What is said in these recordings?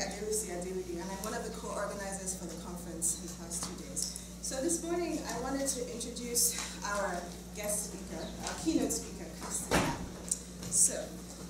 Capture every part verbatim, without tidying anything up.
adelusi-adeluyi, and I'm one of the co-organizers for the conference in the past two days. So this morning, I wanted to introduce our guest speaker, our keynote speaker, Kristin. So,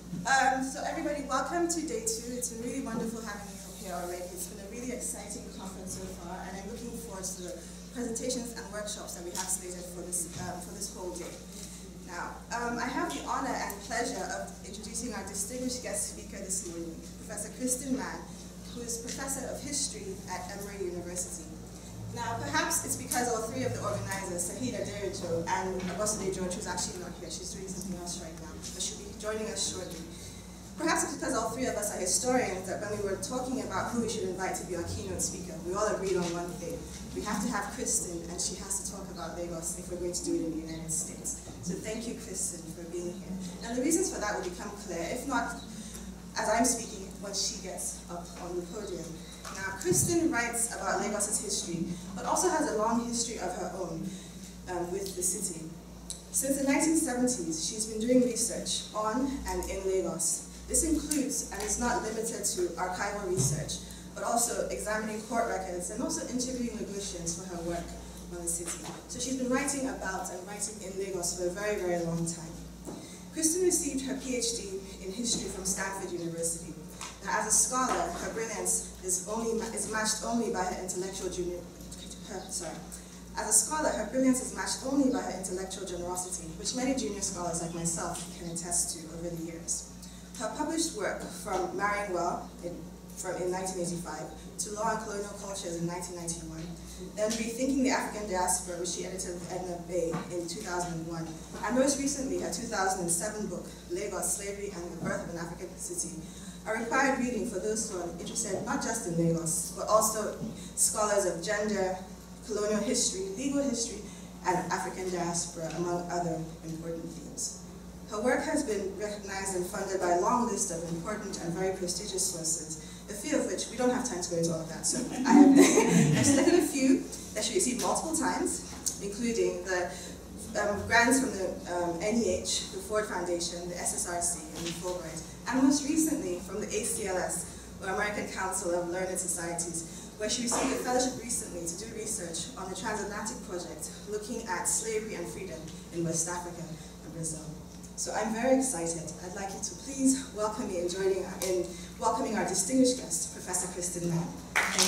um, so everybody, welcome to day two. It's been really wonderful having you here already. It's been a really exciting conference so far, and I'm looking forward to the presentations and workshops that we have slated for this um, for this whole day. Now, um, I have the honor and pleasure of introducing our distinguished guest speaker this morning, Professor Kristin Mann, who is Professor of History at Emory University. Now, perhaps it's because all three of the organizers, Sahida Derijo and Abosade George, who's actually not here, she's doing something else right now, but she'll be joining us shortly. Perhaps it's because all three of us are historians that when we were talking about who we should invite to be our keynote speaker, we all agreed on one thing. We have to have Kristin, and she has to talk about Lagos if we're going to do it in the United States. So thank you, Kristin, for being here. And the reasons for that will become clear, if not as I'm speaking, when she gets up on the podium. Now, Kristin writes about Lagos's history, but also has a long history of her own um, with the city. Since the nineteen seventies, she's been doing research on and in Lagos. This includes, and is not limited to, archival research, but also examining court records and also interviewing Lagosians for her work on the city. So she's been writing about and writing in Lagos for a very, very long time. Kristin received her PhD in history from Stanford University. Now, as a scholar, her brilliance is only is matched only by her intellectual junior, her, sorry. As a scholar, her brilliance is matched only by her intellectual generosity, which many junior scholars like myself can attest to over the years. Her published work, from Marrying Well in, from, in nineteen eighty-five to Law and Colonial Cultures in nineteen ninety-one, then Rethinking the African Diaspora, which she edited with Edna Bay in two thousand one, and most recently her two thousand seven book, Lagos, Slavery and the Birth of an African City, are required reading for those who are interested not just in Lagos, but also scholars of gender, colonial history, legal history, and African diaspora, among other important themes. Her work has been recognized and funded by a long list of important and very prestigious sources, a few of which we don't have time to go into all of that. So I have I've selected a few that she received multiple times, including the um, grants from the um, N E H, the Ford Foundation, the S S R C, and the Fulbright, and most recently from the A C L S, or American Council of Learned Societies, where she received a fellowship recently to do research on the Transatlantic project, looking at slavery and freedom in West Africa and Brazil. So I'm very excited. I'd like you to please welcome me in joining in welcoming our distinguished guest, Professor Kristin Mann. Thank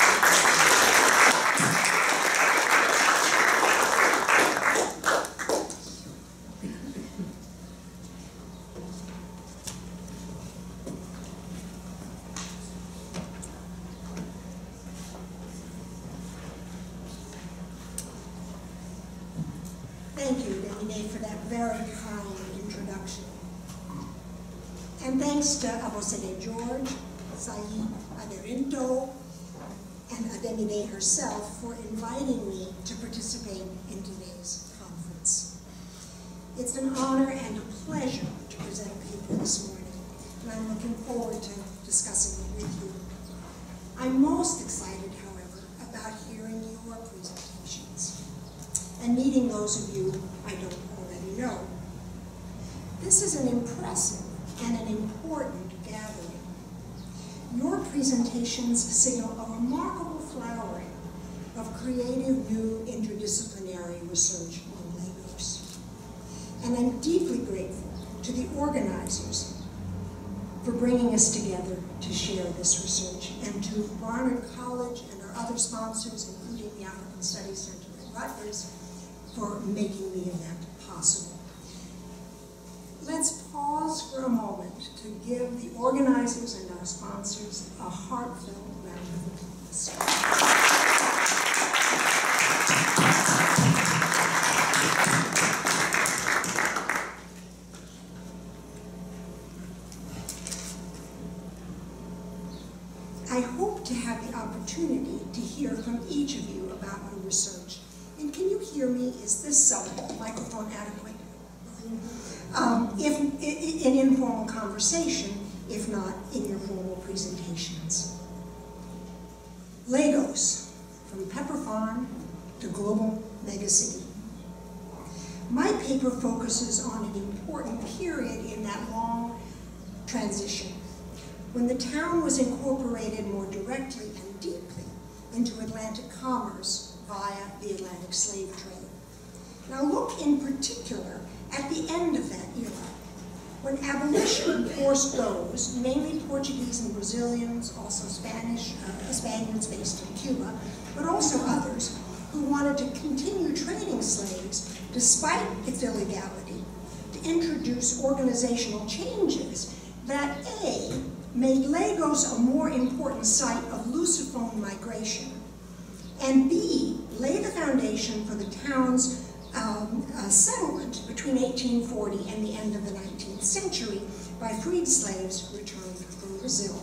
you. Thank you, Demine, for that very kind introduction. And thanks to Abosade George, Said Aderinto, and Ademide herself for inviting me to participate in today's conference. It's an honor and a pleasure to present a paper this morning, and I'm looking forward to discussing it with you. I'm most excited, however, about hearing your presentations and meeting those of you I don't already know. This is an impressive and an important gathering. Your presentations signal a remarkable flowering of creative new interdisciplinary research on Lagos. And I'm deeply grateful to the organizers for bringing us together to share this research, and to Barnard College and our other sponsors, including the African Studies Center at Rutgers, for making the event possible. Let's pause for a moment to give the organizers and our sponsors a heartfelt round of applause. I hope to have the opportunity to hear from each of you about your research. And can you hear me? Is this uh, microphone adequate? Um, if in informal conversation, if not in your formal presentations. Lagos, from Pepperfarm to global megacity. My paper focuses on an important period in that long transition, when the town was incorporated more directly and deeply into Atlantic commerce via the Atlantic slave trade. Now look in particular at the end of that era, when abolition forced those, mainly Portuguese and Brazilians, also Spanish, uh, Spaniards based in Cuba, but also others, who wanted to continue trading slaves despite its illegality, to introduce organizational changes that A, made Lagos a more important site of Lusophone migration, and B, lay the foundation for the town's um, uh, settlement between eighteen forty and the end of the nineteenth century by freed slaves returned from Brazil.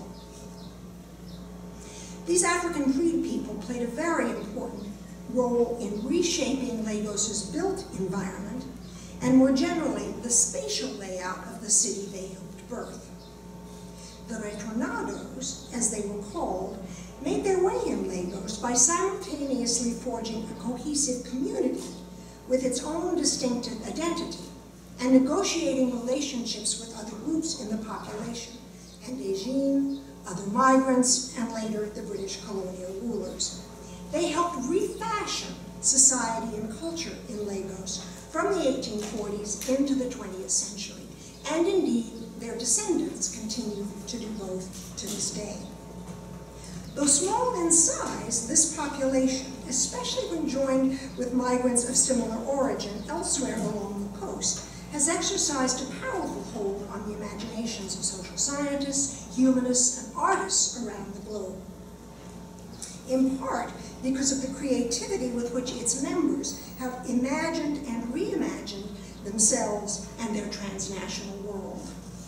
These African freed people played a very important role in reshaping Lagos's built environment, and more generally, the spatial layout of the city they helped birth. The retornados, as they were called, made their way in Lagos by simultaneously forging a cohesive community with its own distinctive identity and negotiating relationships with other groups in the population, indigenes, other migrants, and later the British colonial rulers. They helped refashion society and culture in Lagos from the eighteen forties into the twentieth century, and indeed their descendants continue to do both to this day. Though small in size, this population, especially when joined with migrants of similar origin elsewhere along the coast, has exercised a powerful hold on the imaginations of social scientists, humanists, and artists around the globe. In part because of the creativity with which its members have imagined and reimagined themselves and their transnational world.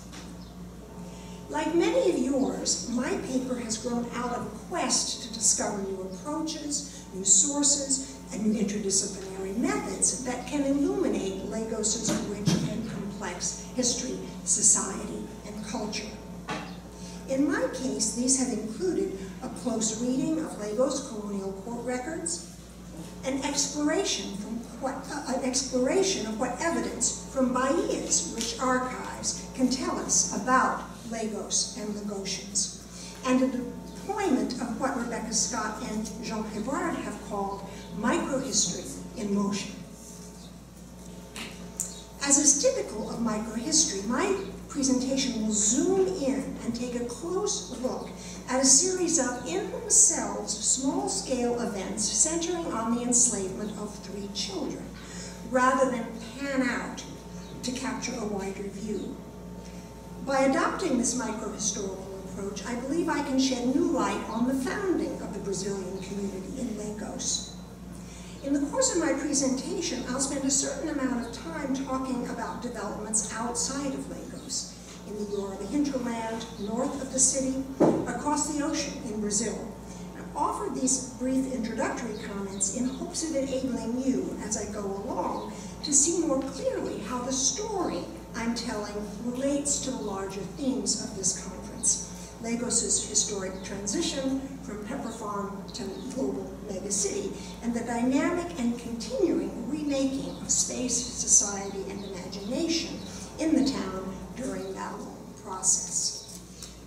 Like many of yours, my paper has grown out of a quest to discover new approaches, new sources, and new interdisciplinary methods that can illuminate Lagos's rich and complex history, society, and culture. In my case, these have included a close reading of Lagos colonial court records, an exploration from what, uh, an exploration of what evidence from Bahia's rich archives can tell us about Lagos and Lagosians, and a deployment of what Rebecca Scott and Jean Hebard have called microhistory in motion. As is typical of microhistory, my presentation will zoom in and take a close look at a series of, in themselves, small-scale events centering on the enslavement of three children, rather than pan out to capture a wider view. By adopting this microhistorical approach, I believe I can shed new light on the founding of the Brazilian community in Lagos. In the course of my presentation, I'll spend a certain amount of time talking about developments outside of Lagos, in the Yoruba hinterland, north of the city, across the ocean in Brazil. I've offered these brief introductory comments in hopes of enabling you, as I go along, to see more clearly how the story I'm telling relates to the larger themes of this conference. Lagos's historic transition from Pepperfarm to global megacity, and the dynamic and continuing remaking of space, society, and imagination in the town during that long process.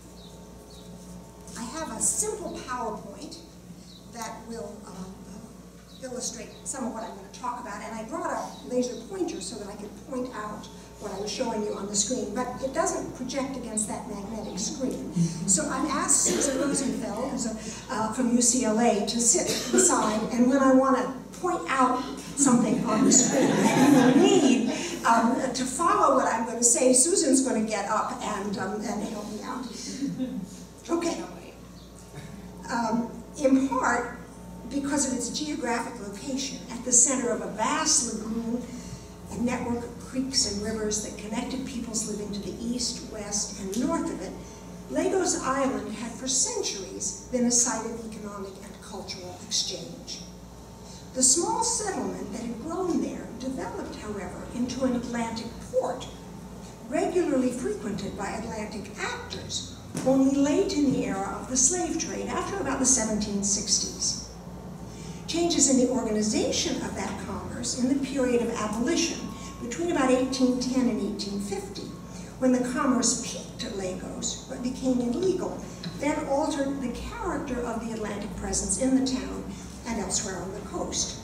I have a simple PowerPoint that will um, illustrate some of what I'm going to talk about, and I brought a laser pointer so that I could point out what I was showing you on the screen, but it doesn't project against that magnetic screen. So I've asked Susan Rosenfeld, who's a, uh, from U C L A, to sit beside, and when I want to point out something on the screen that you will need um, to follow what I'm going to say, Susan's going to get up and, um, and help me out. Okay. Um, in part, because of its geographic location, at the center of a vast lagoon, a network of creeks and rivers that connected peoples living to the east, west, and north of it, Lagos Island had for centuries been a site of economic and cultural exchange. The small settlement that had grown there developed, however, into an Atlantic port, regularly frequented by Atlantic actors, only late in the era of the slave trade, after about the seventeen sixties. Changes in the organization of that commerce in the period of abolition, between about eighteen ten and eighteen fifty, when the commerce peaked to Lagos, but became illegal, then altered the character of the Atlantic presence in the town and elsewhere on the coast.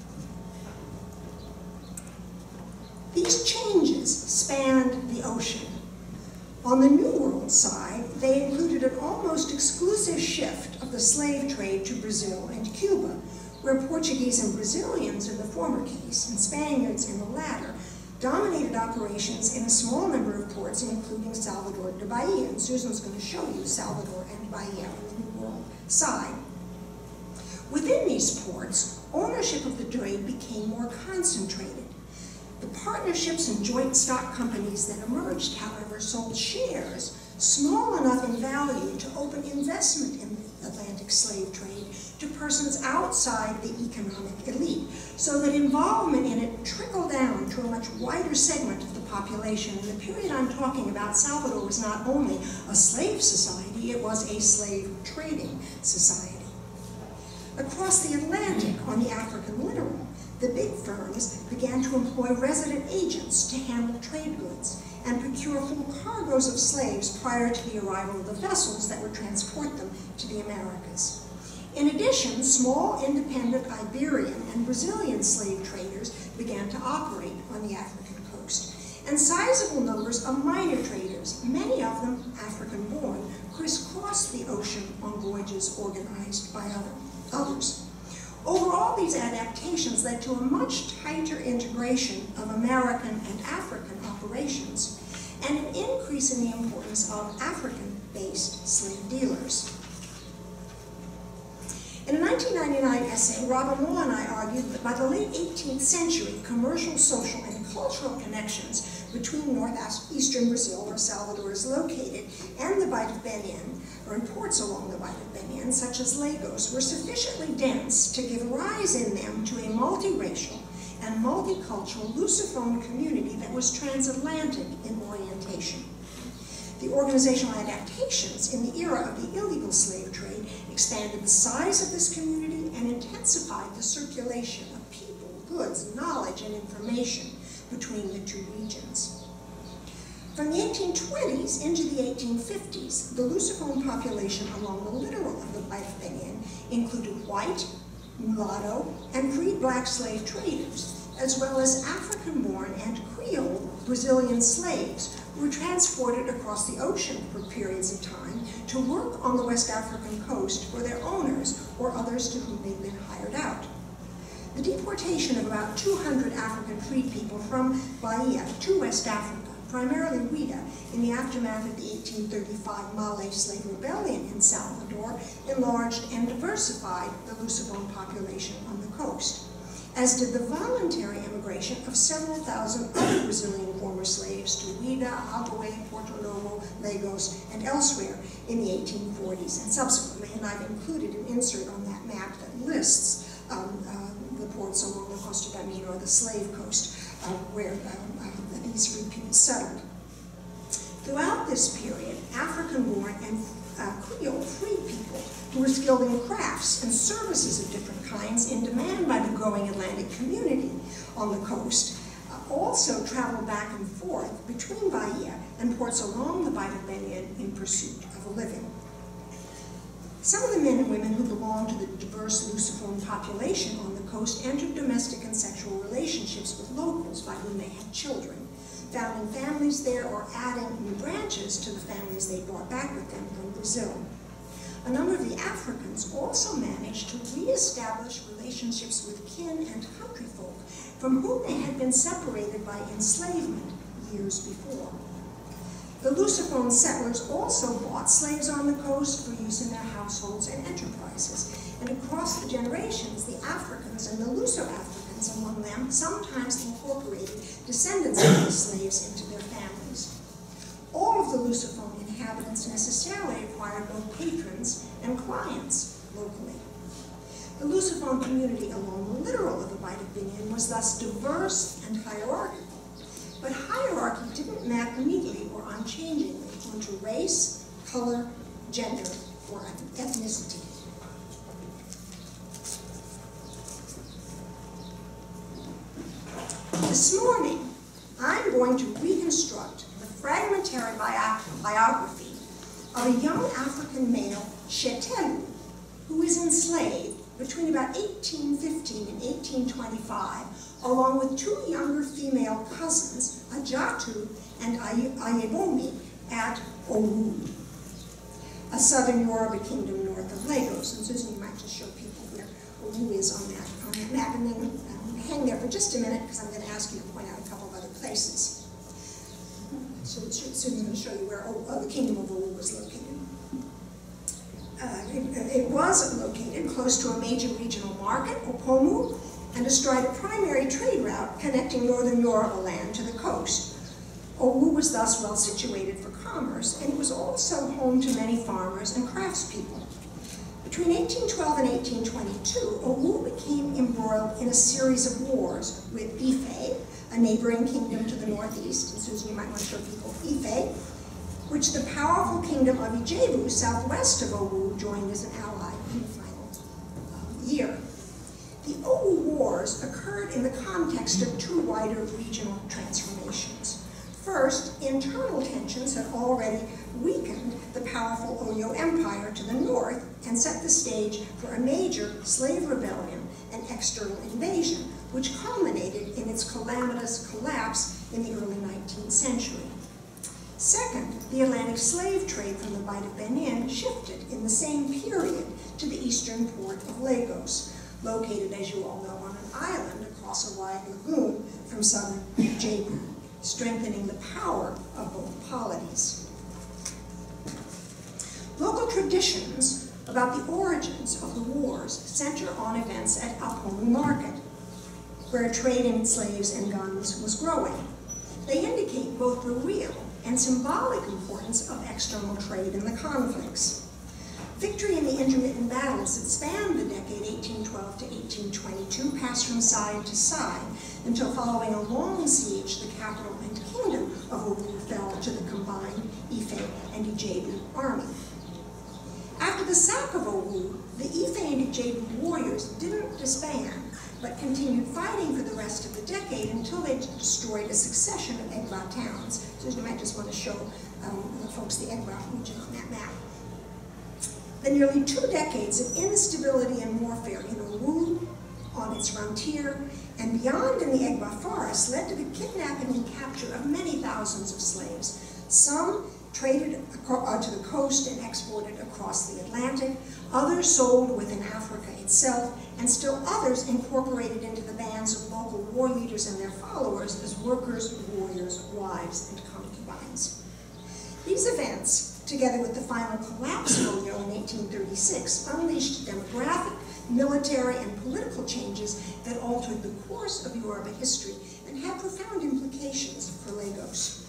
These changes spanned the ocean. On the New World side, they included an almost exclusive shift of the slave trade to Brazil and Cuba, where Portuguese and Brazilians in the former case, and Spaniards in the latter, dominated operations in a small number of ports, including Salvador de Bahia. And Susan's going to show you Salvador and Bahia on the New World side. Within these ports, ownership of the trade became more concentrated. The partnerships and joint stock companies that emerged, however, sold shares small enough in value to open investment in the Atlantic slave trade to persons outside the economic elite, so that involvement in it trickled down to a much wider segment of the population. In the period I'm talking about, Salvador was not only a slave society, it was a slave trading society. Across the Atlantic, on the African littoral, the big firms began to employ resident agents to handle trade goods and procure full cargoes of slaves prior to the arrival of the vessels that would transport them to the Americas. In addition, small independent Iberian and Brazilian slave traders began to operate on the African coast. And sizable numbers of minor traders, many of them African-born, crisscrossed the ocean on voyages organized by other, others. Overall, these adaptations led to a much tighter integration of American and African operations, and an increase in the importance of African-based slave dealers. In a nineteen ninety-nine essay, Robin Law and I argued that by the late eighteenth century, commercial, social, and cultural connections between northeastern Brazil, where Salvador is located, and the Bight of Benin, or in ports along the Bight of Benin, such as Lagos, were sufficiently dense to give rise in them to a multiracial and multicultural Lusophone community that was transatlantic in orientation. The organizational adaptations in the era of the illegal slave trade expanded the size of this community and intensified the circulation of people, goods, knowledge, and information between the two regions. From the eighteen twenties into the eighteen fifties, the Lusophone population along the littoral of the Bight of Benin included white, mulatto, and freed black slave traders, as well as African-born and Creole Brazilian slaves who were transported across the ocean for periods of time to work on the West African coast for their owners or others to whom they'd been hired out. The deportation of about two hundred African freed people from Bahia to West Africa, primarily Ouida, in the aftermath of the eighteen thirty-five Malay slave rebellion in Salvador, enlarged and diversified the Lusophone population on the coast, as did the voluntary immigration of several thousand other Brazilian former slaves to Ouida, Agüe, Porto Novo, Lagos, and elsewhere in the eighteen forties and subsequently, and I've included an insert on that map that lists um, uh, the ports along the Costa da Mina, or the slave coast, uh, where um, uh, these free people settled. Throughout this period, African-born and uh, Creole freed people who were skilled in crafts and services of different kinds in demand by the growing Atlantic community on the coast uh, also traveled back and forth between Bahia and ports along the Bight of Benin in pursuit of a living. Some of the men and women who belonged to the diverse Lusophone population on the coast entered domestic and sexual relationships with locals by whom they had children, founding families there or adding new branches to the families they brought back with them from Brazil. A number of the Africans also managed to reestablish relationships with kin and countryfolk from whom they had been separated by enslavement years before. The Lusophone settlers also bought slaves on the coast for use in their households and enterprises, and across the generations, the Africans and the Luso-Africans among them sometimes incorporated descendants of these slaves into their families. All of the Lusophone inhabitants necessarily acquired both patrons and clients locally. The Lusophone community along the littoral of the Bight of Benin was thus diverse and hierarchical. But hierarchy didn't map neatly or unchangingly onto race, color, gender, or ethnicity. This morning, I'm going to reconstruct the fragmentary bio biography of a young African male, Shetelu, who was enslaved between about eighteen fifteen and eighteen twenty-five, along with two younger female cousins, Ajatu and Ayebomi, at Owu, a southern Yoruba kingdom north of Lagos. And Susan, you might just show people where Owu is on that, on that map, and then um, hang there for just a minute, because I'm going to ask you to point out a couple of other places. So Susan's going to show you where oh, the kingdom of Owu was located. Uh, it, it was located close to a major regional market, Opomu, and astride a primary trade route connecting northern Yoruba land to the coast. Owu was thus well situated for commerce, and it was also home to many farmers and craftspeople. Between eighteen twelve and eighteen twenty-two, Owu became embroiled in a series of wars with Ife, a neighboring kingdom to the northeast, and Susan, you might want to show people Ife, which the powerful kingdom of Ijebu, southwest of Owu, joined as an ally in the final um, year. The Owu Wars occurred in the context of two wider regional transformations. First, internal tensions had already weakened the powerful Oyo Empire to the north and set the stage for a major slave rebellion and external invasion, which culminated in its calamitous collapse in the early nineteenth century. Second, the Atlantic slave trade from the Bight of Benin shifted in the same period to the eastern port of Lagos, located, as you all know, on an island across a wide lagoon from southern Ijebu, strengthening the power of both polities. Local traditions about the origins of the wars center on events at Opomu Market, where trade in slaves and guns was growing. They indicate both the real and symbolic importance of external trade in the conflicts. Victory in the intermittent battles that spanned the decade eighteen twelve to eighteen twenty-two passed from side to side until, following a long siege, the capital and kingdom of Owu fell to the combined Ife and Ijebu army. After the sack of Owu, the Ife and Ijebu warriors didn't disband, but continued fighting for the rest of the decade until they destroyed a succession of Egba towns. So you might just want to show um, the folks the Egba region on that map. The nearly two decades of instability and warfare in Owu, on its frontier, and beyond in the Egba forest led to the kidnapping and capture of many thousands of slaves. Some traded to the coast and exported across the Atlantic, others sold within Africa itself, and still others incorporated into the bands of local war leaders and their followers as workers, warriors, wives, and concubines. These events, together with the final collapse of Oyo in eighteen thirty-six, unleashed demographic, military, and political changes that altered the course of Yoruba history and had profound implications for Lagos.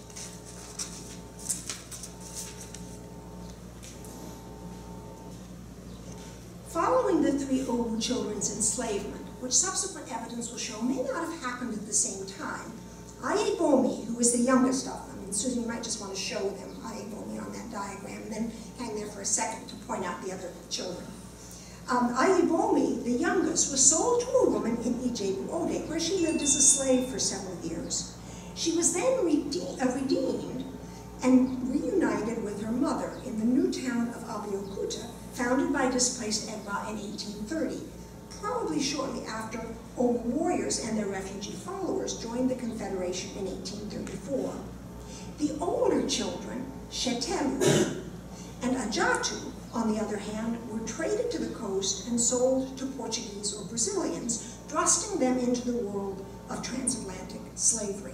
Following the three Owu children's enslavement, which subsequent evidence will show may not have happened at the same time, Ayebomi, who was the youngest of them, and Susan, you might just want to show them Ayebomi on that diagram, and then hang there for a second to point out the other children. Um, Ayebomi, the youngest, was sold to a woman in Ijebu Ode, where she lived as a slave for several years. She was then redeemed, uh, redeemed and reunited with her mother in the new town of Abeokuta, founded by displaced Egba in eighteen thirty, probably shortly after Owu warriors and their refugee followers joined the Confederation in eighteen thirty-four. The older children, Shetelu and Ajatu, on the other hand, were traded to the coast and sold to Portuguese or Brazilians, thrusting them into the world of transatlantic slavery.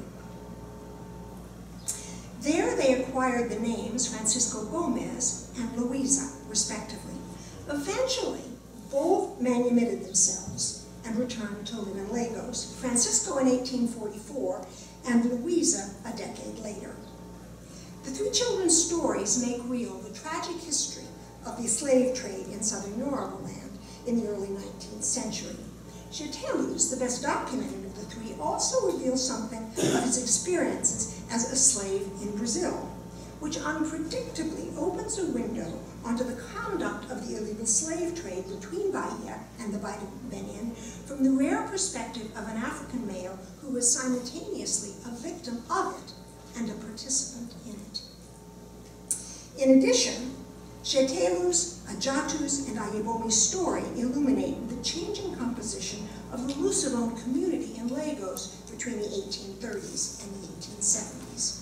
There they acquired the names Francisco Gomes and Luisa, respectively. Eventually, both manumitted themselves and returned to live in Lagos, Francisco in eighteen forty-four and Luisa a decade later. The three children's stories make real the tragic history of the slave trade in southern Yoruba land in the early nineteenth century. Shetelu's, the best documented of the three, also reveals something of his experiences as a slave in Brazil, which unpredictably opens a window onto the conduct of the illegal slave trade between Bahia and the Bight of Benin from the rare perspective of an African male who was simultaneously a victim of it and a participant in it. In addition, Shetelu's, Ajatu's, and Ayebomi's story illuminate the changing composition of the Lusabon community in Lagos between the eighteen thirties and the eighteen seventies.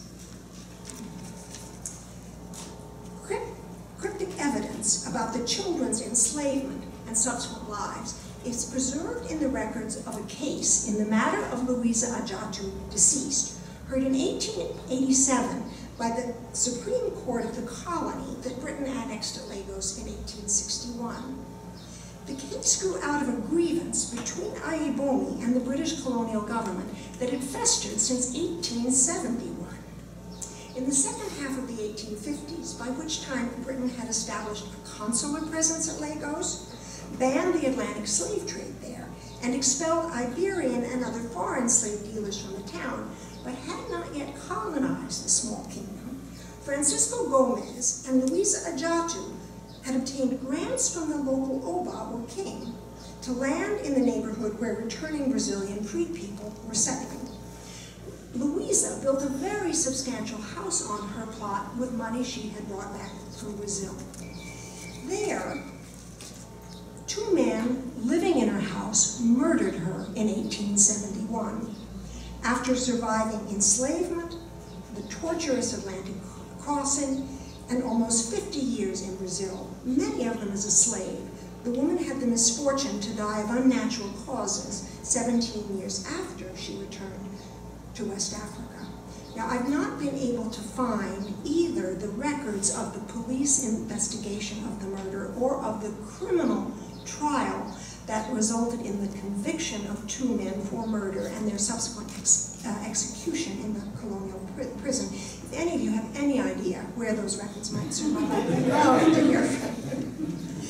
Cryptic evidence about the children's enslavement and subsequent lives is preserved in the records of a case in the matter of Louisa Ajatu, deceased, heard in eighteen eighty-seven by the Supreme Court of the colony that Britain annexed to Lagos in eighteen sixty-one. The case grew out of a grievance between Ayebomi and the British colonial government that had festered since eighteen seventy-one. In the second half of the eighteen fifties, by which time Britain had established a consular presence at Lagos, banned the Atlantic slave trade there, and expelled Iberian and other foreign slave dealers from the town, but had not yet colonized the small kingdom, Francisco Gomes and Louisa Ajatu had obtained grants from the local Oba, or king, to land in the neighborhood where returning Brazilian freed people were settling. Louisa built a very substantial house on her plot with money she had brought back from Brazil. There, two men living in her house murdered her in eighteen seventy-one. After surviving enslavement, the torturous Atlantic crossing, and almost fifty years in Brazil, many of them as a slave, the woman had the misfortune to die of unnatural causes seventeen years after she returned to West Africa. Now, I've not been able to find either the records of the police investigation of the murder or of the criminal trial that resulted in the conviction of two men for murder and their subsequent ex uh, execution in the colonial pr prison. If any of you have any idea where those records might survive, I'd love to hear from you.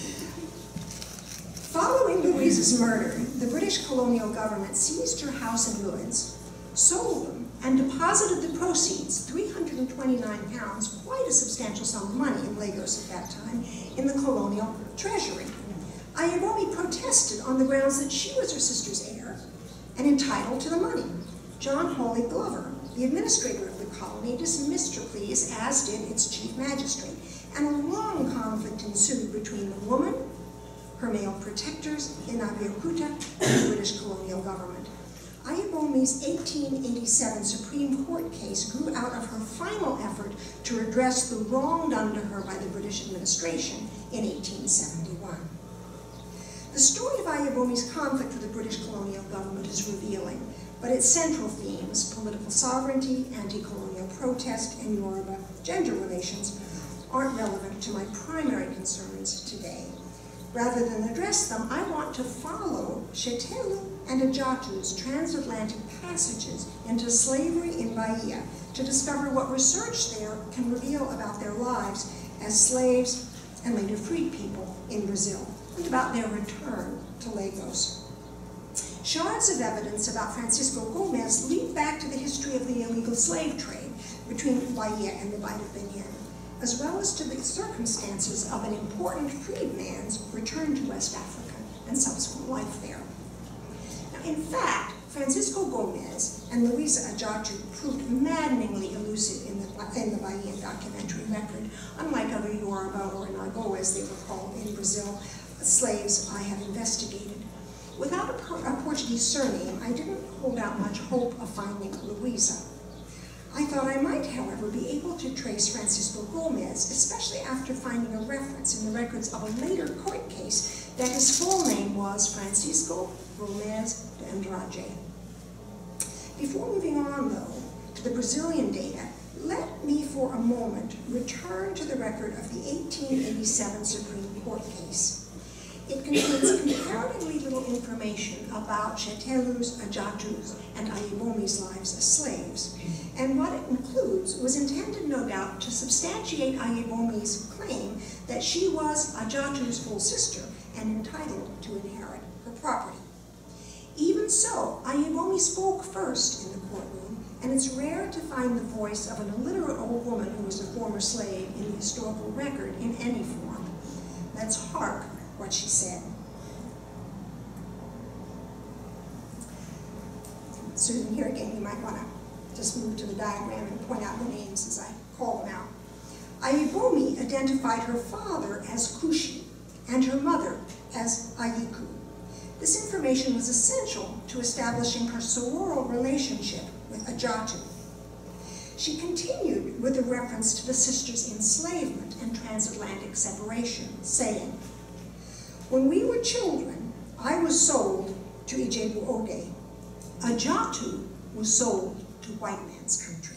Following Louisa's murder, the British colonial government seized her house and goods, sold them, and deposited the proceeds, three hundred twenty-nine pounds, quite a substantial sum of money in Lagos at that time, in the colonial treasury. Ayebomi protested on the grounds that she was her sister's heir and entitled to the money. John Hawley Glover, the administrator of the colony, dismissed her pleas, as did its chief magistrate, and a long conflict ensued between the woman, her male protectors in Abeokuta, and the British colonial government. Ayebomi's eighteen eighty-seven Supreme Court case grew out of her final effort to redress the wrong done to her by the British administration in eighteen seventy-one. The story of Ayebomi's conflict with the British colonial government is revealing, but its central themes, political sovereignty, anti-colonial protest, and Yoruba gender relations, aren't relevant to my primary concerns today. Rather than address them, I want to follow Shetelu and Ajatu's transatlantic passages into slavery in Bahia to discover what research there can reveal about their lives as slaves and later freed people in Brazil, and about their return to Lagos. Shards of evidence about Francisco Gomes lead back to the history of the illegal slave trade between Bahia and the Bight of Benin, as well as to the circumstances of an important freedman's return to West Africa and subsequent life there. Now, in fact, Francisco Gomes and Louisa Ajatu proved maddeningly elusive in the, in the Bahian documentary record, unlike other Yoruba or Nago, as they were called in Brazil, slaves I have investigated. Without a, a Portuguese surname, I didn't hold out much hope of finding Louisa. I thought I might, however, be able to trace Francisco Gomes, especially after finding a reference in the records of a later court case that his full name was Francisco Gomes de Andrade. Before moving on, though, to the Brazilian data, let me for a moment return to the record of the eighteen eighty-seven Supreme Court case. It contains comparatively little information about Shetelu's, Ajatu's, and Ayebomi's lives as slaves, and what it includes was intended, no doubt, to substantiate Ayebomi's claim that she was Ajatu's full sister and entitled to inherit her property. Even so, Ayebomi spoke first in the courtroom, and it's rare to find the voice of an illiterate old woman who was a former slave in the historical record in any form. Let's hark what she said. Susan, here again, you might want to just move to the diagram and point out the names as I call them out. Ayebomi identified her father as Kushi and her mother as Ayiku. This information was essential to establishing her sororal relationship with Ajatu. She continued with a reference to the sisters' enslavement and transatlantic separation, saying, "When we were children, I was sold to Ijebu Ode. Ajatu was sold to white man's country."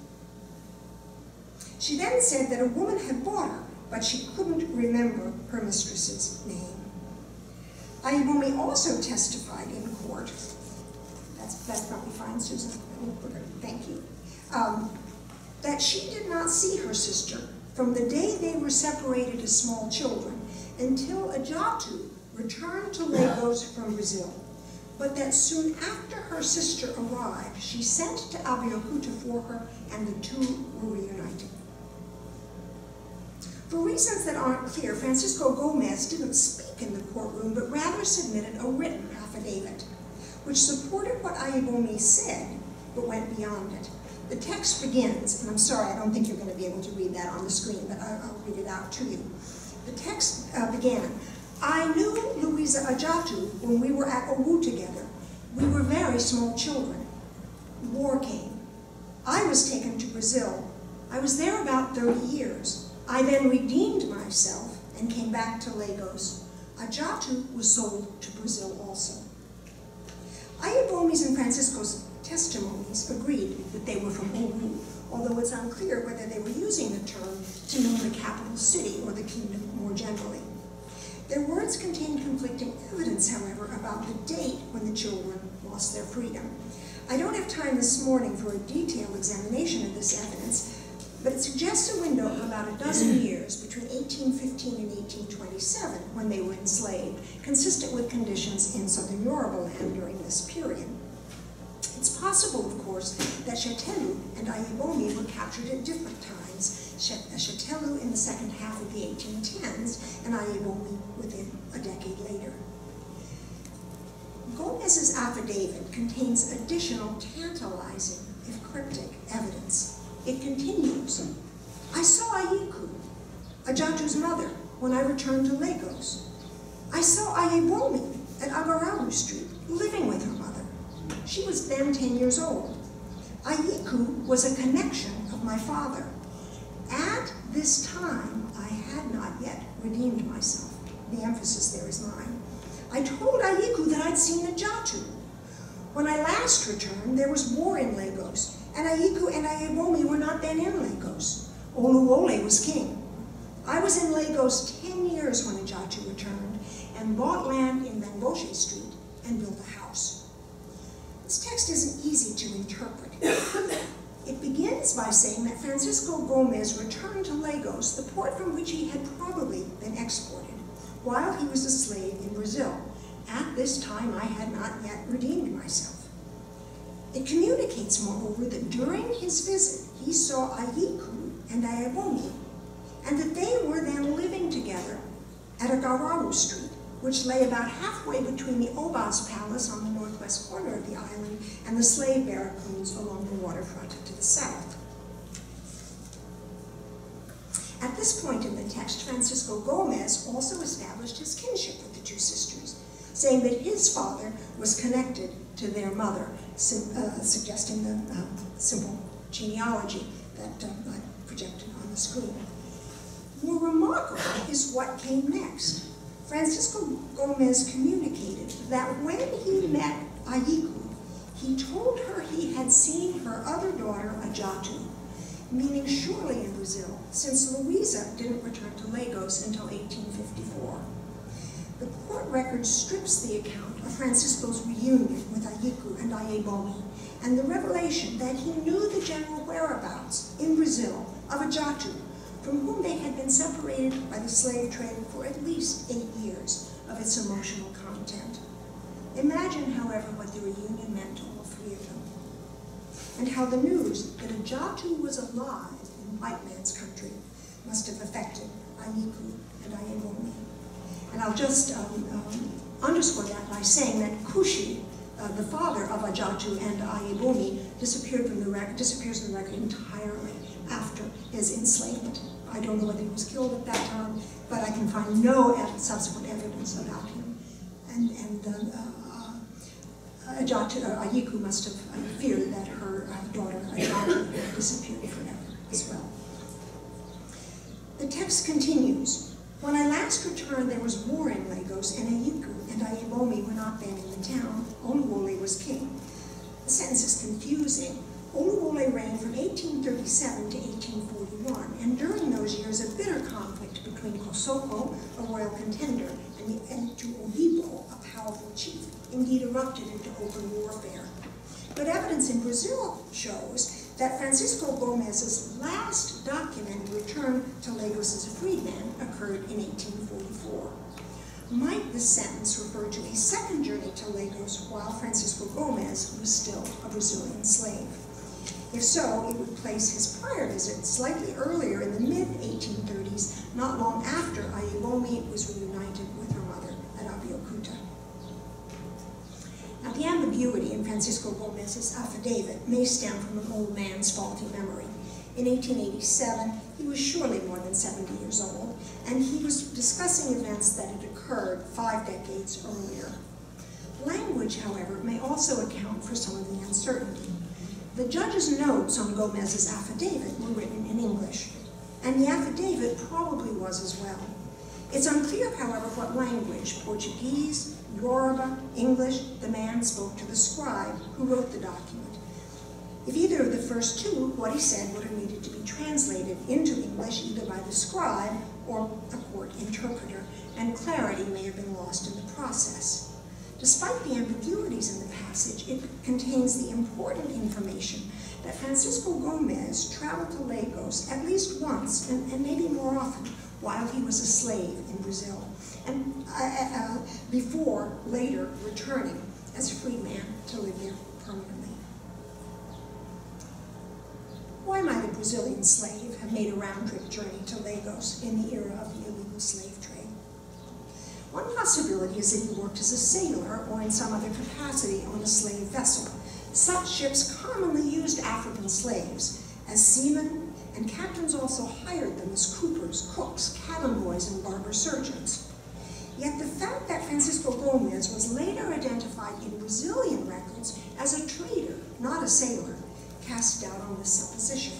She then said that a woman had bought her, but she couldn't remember her mistress's name. Ayebomi also testified in court, that's, that's probably fine, Susan, thank you, um, that she did not see her sister from the day they were separated as small children until Ajatu returned to Lagos from Brazil, but that soon after her sister arrived, she sent to Abeokuta for her and the two were reunited. For reasons that aren't clear, Francisco Gomes didn't speak in the courtroom, but rather submitted a written affidavit, which supported what Ayebomi said, but went beyond it. The text begins, and I'm sorry, I don't think you're going to be able to read that on the screen, but I, I'll read it out to you. The text uh, began, "I knew Louisa Ajatu when we were at Owu together. We were very small children. War came. I was taken to Brazil. I was there about thirty years. I then redeemed myself and came back to Lagos. Ajatu was sold to Brazil also." Ayebomi's and Francisco's testimonies agreed that they were from Owu, although it's unclear whether they were using the term to mean the capital city or the kingdom more generally. Their words contain conflicting evidence, however, about the date when the children lost their freedom. I don't have time this morning for a detailed examination of this evidence, but it suggests a window of about a dozen years between eighteen fifteen and eighteen twenty-seven when they were enslaved, consistent with conditions in southern Yorubaland during this period. It's possible, of course, that Shetelu and Ayebomi were captured at different times, Shetelu in the second half of the eighteen tens and Ayebomi within a decade later. Gomez's affidavit contains additional tantalizing, if cryptic, evidence. It continues, "I saw Ayiku, Ajatu's mother, when I returned to Lagos. I saw Ayebomi at Agarawu Street, living with her mother. She was then ten years old. Ayiku was a connection of my father. At this time, I had not yet redeemed myself." The emphasis there is mine. "I told Ayiku that I'd seen Ajatu. When I last returned, there was war in Lagos, and Ayiku and Ayebomi were not then in Lagos. Oluwole was king. I was in Lagos ten years when Ajatu returned, and bought land in Bangoshe Street and built a house." This text isn't easy to interpret. It begins by saying that Francisco Gomes returned to Lagos, the port from which he had probably been exported, while he was a slave in Brazil. "At this time, I had not yet redeemed myself." It communicates, moreover, that during his visit, he saw Ayiku and Ayebomi, and that they were then living together at Agarawu Street, which lay about halfway between the Oba's Palace on the northwest corner of the island and the slave barracoons along the waterfront to the south. At this point in the text, Francisco Gomes also established his kinship with the two sisters, saying that his father was connected to their mother, sim uh, suggesting the uh, simple genealogy that uh, I projected on the screen. More remarkable is what came next. Francisco Gomes communicated that when he met Ayiku, he told her he had seen her other daughter, Ajatu, meaning surely in Brazil, since Louisa didn't return to Lagos until eighteen fifty-four. The court record strips the account of Francisco's reunion with Ayiku and Ayebomi, and the revelation that he knew the general whereabouts in Brazil of Ajatu, from whom they had been separated by the slave trade for at least eight years of its emotional content. Imagine, however, what the reunion meant to all three of them, and how the news that Ajatu was alive in white man's country must have affected Ayiku and Ayebomi. And I'll just um, um, underscore that by saying that Kushi, uh, the father of Ajatu and Ayebomi, disappeared from the record, disappears from the record entirely after his enslavement I don't know whether he was killed at that time, but I can find no subsequent evidence about him. And, and uh, uh, Ajatu, uh, Ayiku must have uh, feared that her uh, daughter Ajatu disappeared forever as well. The text continues. When I last returned, there was war in Lagos, and Ayiku and Ayebomi were not then in the town. Oluwole was king. The sentence is confusing. Oluwole reigned from eighteen thirty-seven to eighteen forty-one, and during those years a bitter conflict between Kosoko, a royal contender, and, and to Ohibo, a powerful chief, indeed erupted into open warfare. But evidence in Brazil shows that Francisco Gomes's last documented return to Lagos as a freedman occurred in eighteen forty-four. Might this sentence refer to a second journey to Lagos while Francisco Gomes was still a Brazilian slave? If so, it would place his prior visit slightly earlier in the mid eighteen thirties, not long after Ayebomi was reunited with her mother at Abeokuta. Now, the ambiguity in Francisco Gomes's affidavit may stem from an old man's faulty memory. In eighteen eighty-seven, he was surely more than seventy years old, and he was discussing events that had occurred five decades earlier. Language, however, may also account for some of the uncertainty. The judge's notes on Gomes's affidavit were written in English, and the affidavit probably was as well. It's unclear, however, what language, Portuguese, Yoruba, English, the man spoke to the scribe who wrote the document. If either of the first two, what he said would have needed to be translated into English either by the scribe or a court interpreter, and clarity may have been lost in the process. Despite the ambiguities in the passage, it contains the important information that Francisco Gomes traveled to Lagos at least once, and, and maybe more often, while he was a slave in Brazil, and uh, uh, before later returning as a free man to live there permanently. Why might a Brazilian slave have made a round-trip journey to Lagos in the era of the illegal slave trade? One possibility is that he worked as a sailor or in some other capacity on a slave vessel. Such ships commonly used African slaves as seamen, and captains also hired them as coopers, cooks, cabin boys, and barber surgeons. Yet the fact that Francisco Gomes was later identified in Brazilian records as a trader, not a sailor, casts doubt on this supposition.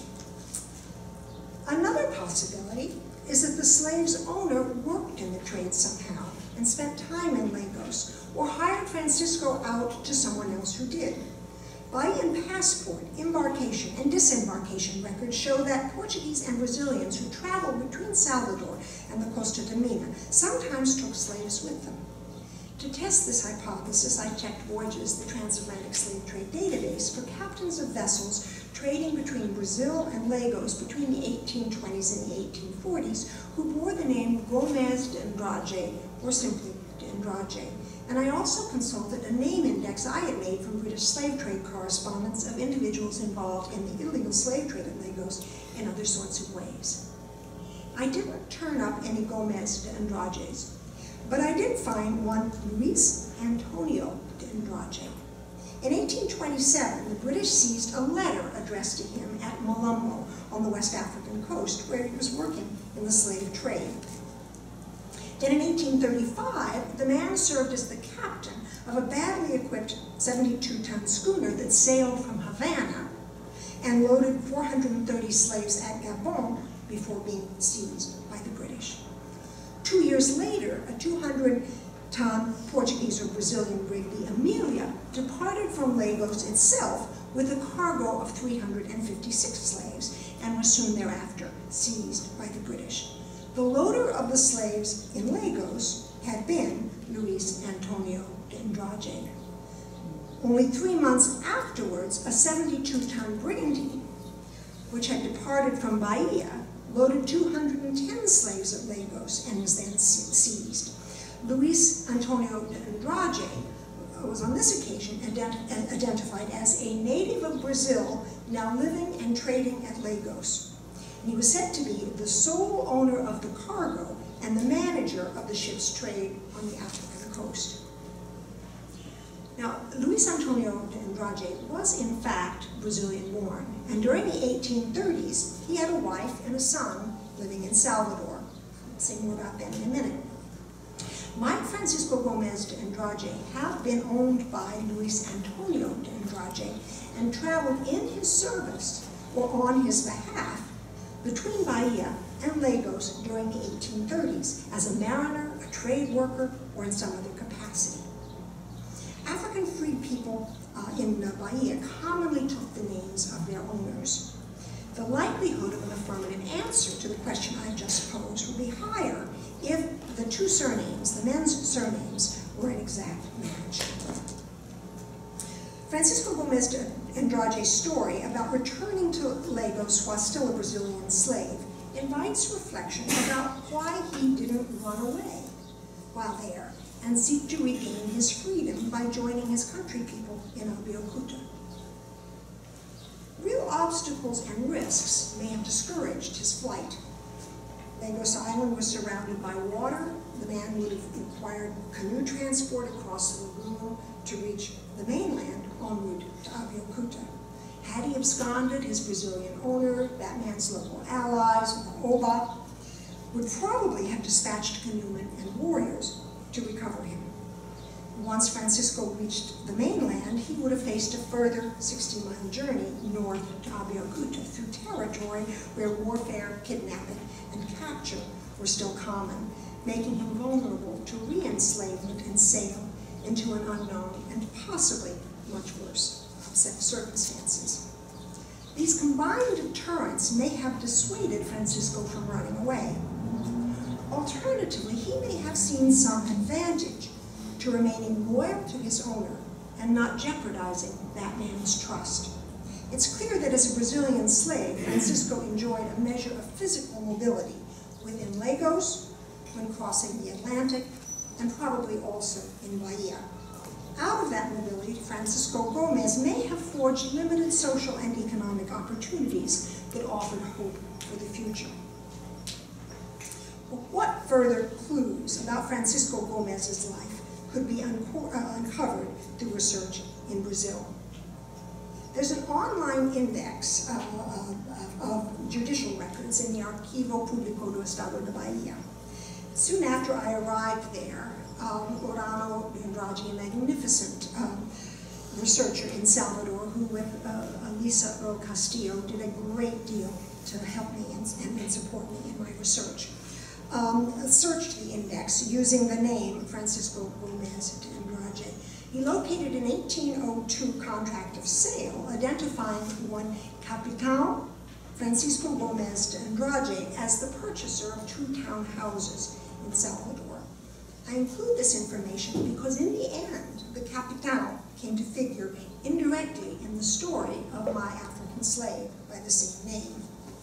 Another possibility is that the slave's owner worked in the trade somehow and spent time in Lagos, or hired Francisco out to someone else who did. Buy-in passport, embarkation, and disembarkation records show that Portuguese and Brazilians who traveled between Salvador and the Costa de Mina sometimes took slaves with them. To test this hypothesis, I checked Voyages, the Transatlantic Slave Trade Database, for captains of vessels trading between Brazil and Lagos between the eighteen twenties and the eighteen forties, who bore the name Gomes de Andrade, or simply de Andrade. And I also consulted a name index I had made from British slave trade correspondence of individuals involved in the illegal slave trade at Lagos in other sorts of ways. I didn't turn up any Gomes de Andrades, but I did find one Luis Antonio de Andrade. In eighteen twenty-seven, the British seized a letter addressed to him at Malumbo on the West African coast, where he was working in the slave trade. Then in eighteen thirty-five, the man served as the captain of a badly equipped seventy-two ton schooner that sailed from Havana and loaded four hundred thirty slaves at Gabon before being seized by the British. Two years later, a two hundred ton Portuguese or Brazilian brig, the Amelia, departed from Lagos itself with a cargo of three hundred fifty-six slaves and was soon thereafter seized by the British. The loader of the slaves in Lagos had been Luis Antonio de Andrade. Only three months afterwards, a seventy-two ton brigantine, which had departed from Bahia, loaded two hundred ten slaves at Lagos and was then seized. Luis Antonio de Andrade was on this occasion ident identified as a native of Brazil, now living and trading at Lagos. He was said to be the sole owner of the cargo and the manager of the ship's trade on the African coast. Now, Luis Antonio de Andrade was in fact Brazilian born, and during the eighteen thirties, he had a wife and a son living in Salvador. I'll say more about them in a minute. Mike Francisco Gomes de Andrade had been owned by Luis Antonio de Andrade and traveled in his service or on his behalf between Bahia and Lagos during the eighteen thirties as a mariner, a trade worker, or in some other capacity. African free people uh, in uh, Bahia commonly took the names of their owners. The likelihood of an affirmative answer to the question I just posed would be higher if the two surnames, the men's surnames, were an exact match. Francisco Gomes de Andrade's story about returning to Lagos while still a Brazilian slave invites reflection about why he didn't run away while there and seek to regain his freedom by joining his country people in Abeokuta. Real obstacles and risks may have discouraged his flight. Lagos Island was surrounded by water. The man would have required canoe transport across the lagoon to reach the mainland en route to Abeokuta. Had he absconded, his Brazilian owner, that man's local allies, Oba, would probably have dispatched canoemen and warriors to recover him. Once Francisco reached the mainland, he would have faced a further sixty-mile journey north to Abeokuta through territory where warfare, kidnapping, and capture were still common, making him vulnerable to re-enslavement and sale into an unknown and possibly much worse circumstances. These combined deterrents may have dissuaded Francisco from running away. Alternatively, he may have seen some advantage to remaining loyal to his owner and not jeopardizing that man's trust. It's clear that as a Brazilian slave, Francisco enjoyed a measure of physical mobility within Lagos, when crossing the Atlantic, and probably also in Bahia. Out of that mobility, Francisco Gomes may have forged limited social and economic opportunities that offered hope for the future. But what further clues about Francisco Gomes's life could be unco uh, uncovered through research in Brazil? There's an online index uh, of, of judicial records in the Arquivo Público do Estado de Bahia. Soon after I arrived there, um, Orano de Andrade, a magnificent um, researcher in Salvador, who with uh, Elisa O. Castillo did a great deal to help me and, and support me in my research, um, searched the index using the name Francisco Gomes de Andrade. He located an eighteen oh two contract of sale identifying one Capitão Francisco Gomes de Andrade as the purchaser of two townhouses in Salvador. I include this information because in the end, the Capitão came to figure indirectly in the story of my African slave by the same name.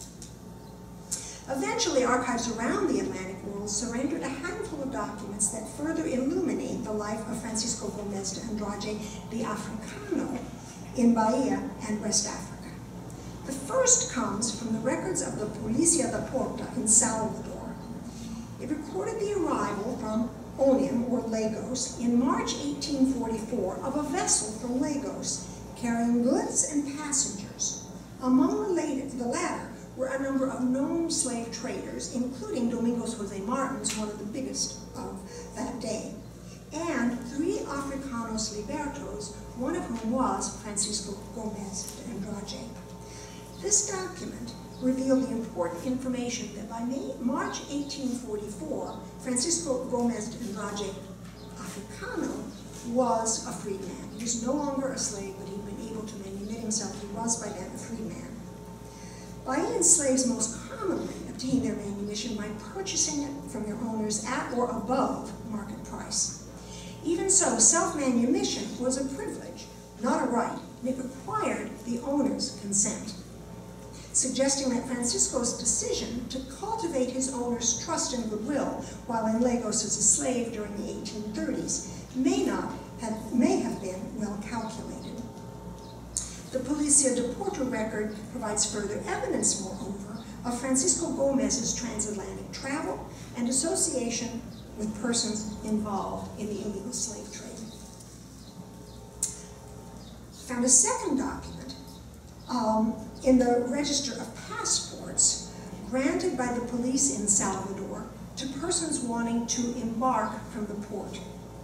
Eventually, archives around the Atlantic world surrendered a handful of documents that further illuminate the life of Francisco Gomes de Andrade, the Africano, in Bahia and West Africa. The first comes from the records of the Polícia da Porta in Salvador. It recorded the arrival from Onim, or Lagos, in March eighteen forty-four of a vessel from Lagos carrying goods and passengers. Among the, later, the latter were a number of known slave traders, including Domingos Jose Martins, one of the biggest of that day, and three Africanos libertos, one of whom was Francisco Gomes de Andrade. This document revealed the important information that by May, March eighteen forty-four, Francisco Gomes de Andrade, Africano, was a freed man. He was no longer a slave, but he'd been able to manumit himself. He was by then a freed man. Bahian slaves most commonly obtained their manumission by purchasing it from their owners at or above market price. Even so, self-manumission was a privilege, not a right, and it required the owner's consent, suggesting that Francisco's decision to cultivate his owner's trust and goodwill while in Lagos as a slave during the eighteen thirties may not have, may have been well calculated. The Polícia de Porto record provides further evidence, moreover, of Francisco Gomes's transatlantic travel and association with persons involved in the illegal slave trade. Found a second document um, in the Register of Passports granted by the police in Salvador to persons wanting to embark from the port.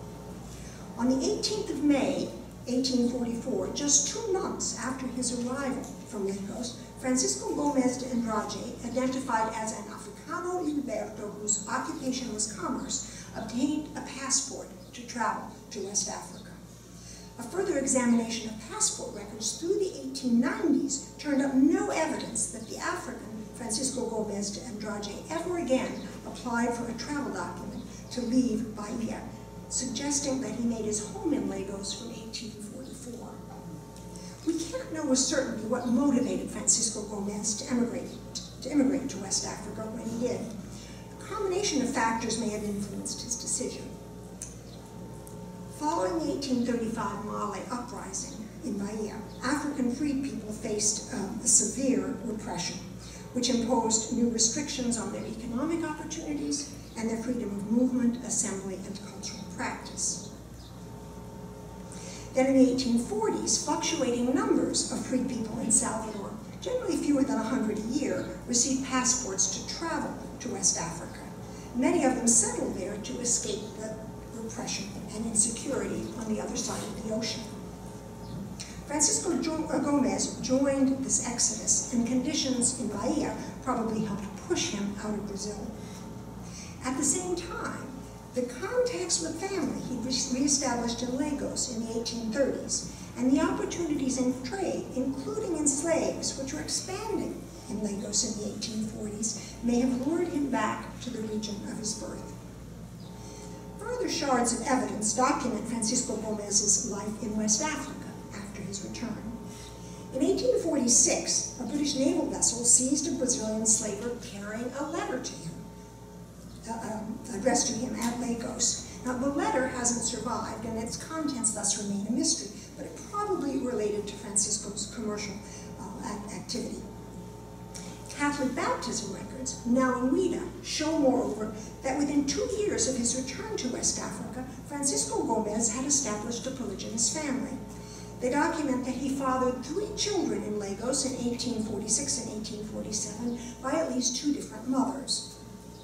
On the eighteenth of May, eighteen forty-four, just two months after his arrival from Lagos, Francisco Gomes de Andrade, identified as an Africano liberto whose occupation was commerce, obtained a passport to travel to West Africa. A further examination of passport records through the eighteen nineties turned up no evidence that the African Francisco Gomes de Andrade ever again applied for a travel document to leave Bahia, suggesting that he made his home in Lagos from eighteen forty-four. We can't know with certainty what motivated Francisco Gomes to emigrate, to immigrate to West Africa when he did. A combination of factors may have influenced his decision. Following the eighteen thirty-five Mali uprising in Bahia, African freed people faced um, a severe repression, which imposed new restrictions on their economic opportunities and their freedom of movement, assembly, and cultural practice. Then in the eighteen forties, fluctuating numbers of freed people in Salvador, generally fewer than one hundred a year, received passports to travel to West Africa. Many of them settled there to escape the repression and insecurity on the other side of the ocean. Francisco jo Gomes joined this exodus, and conditions in Bahia probably helped push him out of Brazil. At the same time, the contacts with family he re-established in Lagos in the eighteen thirties, and the opportunities in trade, including in slaves, which were expanding in Lagos in the eighteen forties, may have lured him back to the region of his birth. Further shards of evidence document Francisco Gomes's life in West Africa after his return. In eighteen forty-six, a British naval vessel seized a Brazilian slaver carrying a letter to him, uh, um, addressed to him at Lagos. Now, the letter hasn't survived, and its contents thus remain a mystery, but it probably related to Francisco's commercial uh, activity. Catholic baptism records, now in Ouida, show moreover that within two years of his return to West Africa, Francisco Gomes had established a polygynous family. They document that he fathered three children in Lagos in eighteen forty-six and eighteen forty-seven by at least two different mothers.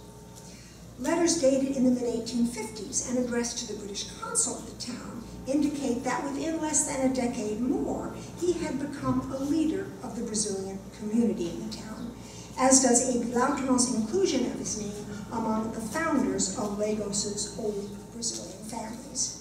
Letters dated in the mid eighteen fifties and addressed to the British consul at the town indicate that within less than a decade more, he had become a leader of the Brazilian community in the town, as does Ekopolitan's inclusion of his name among the founders of Lagos's old Brazilian families.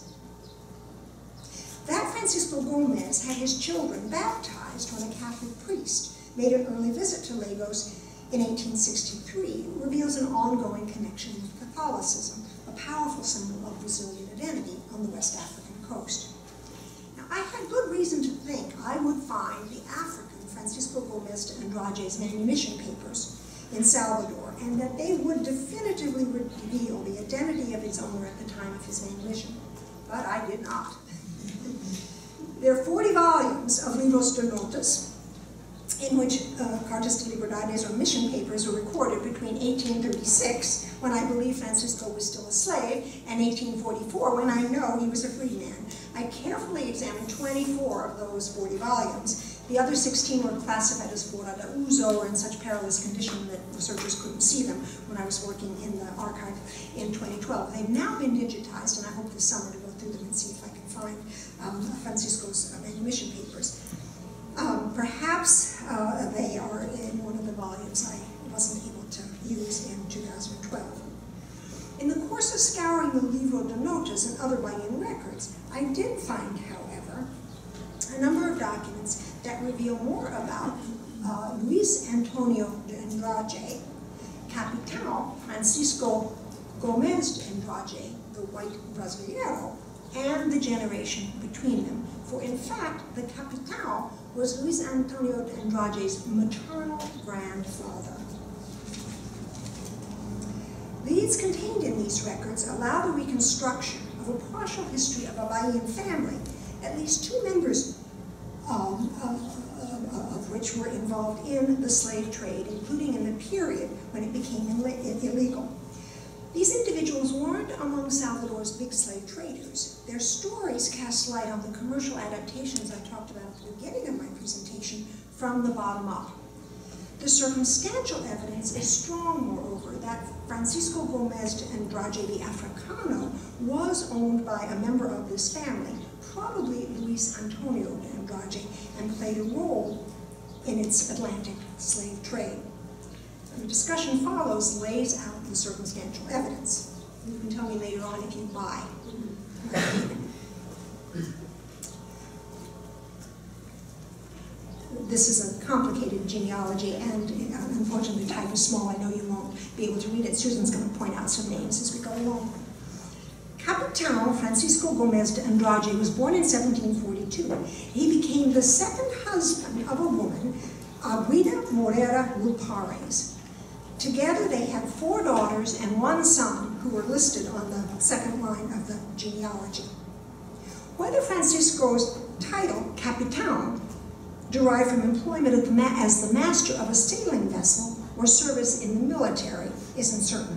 That Francisco Gomes had his children baptized when a Catholic priest made an early visit to Lagos in eighteen sixty-three reveals an ongoing connection with Catholicism, a powerful symbol of Brazilian identity on the West African coast. Now, I had good reason to think I would find the African Francisco Gomes de Andrade's manumission papers in Salvador, and that they would definitively reveal the identity of his owner at the time of his manumission. But I did not. There are forty volumes of Libros de Notas, in which uh, Cartas de Liberdades, or mission papers, were recorded between eighteen thirty-six, when I believe Francisco was still a slave, and eighteen forty-four, when I know he was a free man. I carefully examined twenty-four of those forty volumes. The other sixteen were classified as fora de uso, or in such perilous condition that researchers couldn't see them when I was working in the archive in twenty twelve. They've now been digitized, and I hope this summer to go through them and see if I can find um, Francisco's uh, manumission papers. Um, perhaps uh, they are in one of the volumes I wasn't able to use in two thousand twelve. In the course of scouring the Libro de Notas and other Bahian records, I did find, however, a number of documents that reveal more about uh, Luis Antonio de Andrade, Capitão Francisco Gomes de Andrade, the white Brasileiro, and the generation between them. For in fact, the Capitão was Luis Antonio de Andrade's maternal grandfather. Leads contained in these records allow the reconstruction of a partial history of a Bahian family, at least two members um, of, of, of which were involved in the slave trade, including in the period when it became illegal. These individuals weren't among Salvador's big slave traders. Their stories cast light on the commercial adaptations I talked about at the beginning of my presentation from the bottom up. The circumstantial evidence is strong, moreover, that Francisco Gomes de Andrade de Africano was owned by a member of this family, probably Luis Antonio de Andrade, and played a role in its Atlantic slave trade. The discussion follows lays out the circumstantial evidence. You can tell me later on if you buy. This is a complicated genealogy, and uh, unfortunately the type is small. I know you won't be able to read it. Susan's going to point out some names as we go along. Capitan Francisco Gomes de Andrade was born in seventeen forty-two. He became the second husband of a woman, Aguida Morera Lupares. Together they had four daughters and one son who were listed on the second line of the genealogy. Whether Francisco's title, Capitan, derived from employment as the, ma as the master of a sailing vessel or service in the military is uncertain.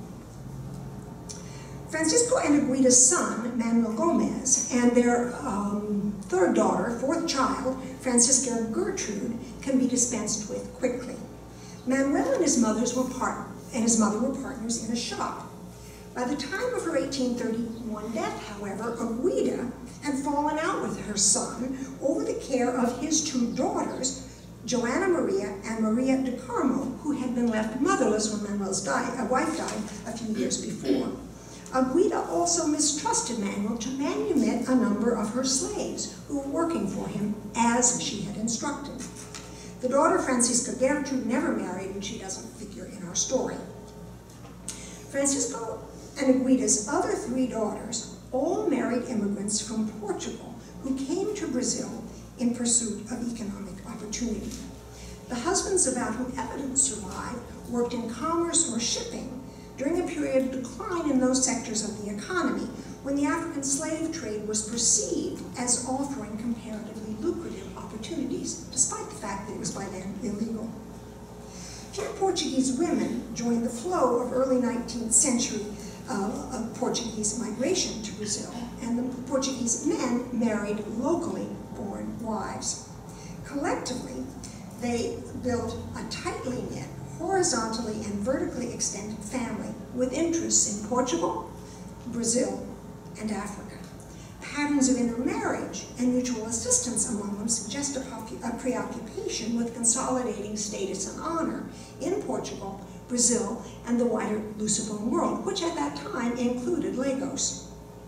Francisco and Aguida's son, Manuel Gomes, and their um, third daughter, fourth child, Francisca Gertrude, can be dispensed with quickly. Manuel and his mothers were part and his mother were partners in a shop. By the time of her eighteen thirty-one death, however, Aguida had fallen out with her son over the care of his two daughters, Joanna Maria and Maria de Carmo, who had been left motherless when Manuel's died, a wife died a few years before. Aguida also mistrusted Manuel to manumit a number of her slaves who were working for him as she had instructed. The daughter, Francisca Gertrude, never married, and she doesn't figure in our story. Francisco and Aguida's other three daughters all married immigrants from Portugal who came to Brazil in pursuit of economic opportunity. The husbands about whom evidence survived worked in commerce or shipping during a period of decline in those sectors of the economy when the African slave trade was perceived as offering comparatively lucrative opportunities, despite the fact that it was by then illegal. Few Portuguese women joined the flow of early nineteenth century uh, of Portuguese migration to Brazil, and the Portuguese men married locally born wives. Collectively, they built a tightly knit, horizontally and vertically extended family with interests in Portugal, Brazil, and Africa. Patterns of intermarriage and mutual assistance among them suggest a, a preoccupation with consolidating status and honor in Portugal, Brazil, and the wider Lusophone world, which at that time included Lagos.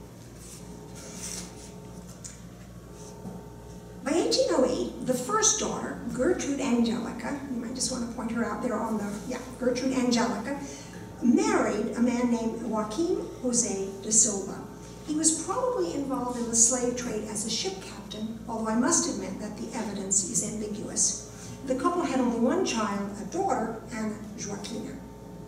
By eighteen oh eight, the first daughter, Gertrude Angelica, you might just want to point her out there on the, yeah, Gertrude Angelica, married a man named Joaquim Jose de Silva. He was probably involved in the slave trade as a ship captain, although I must admit that the evidence is ambiguous. The couple had only one child, a daughter, Ana Joaquina.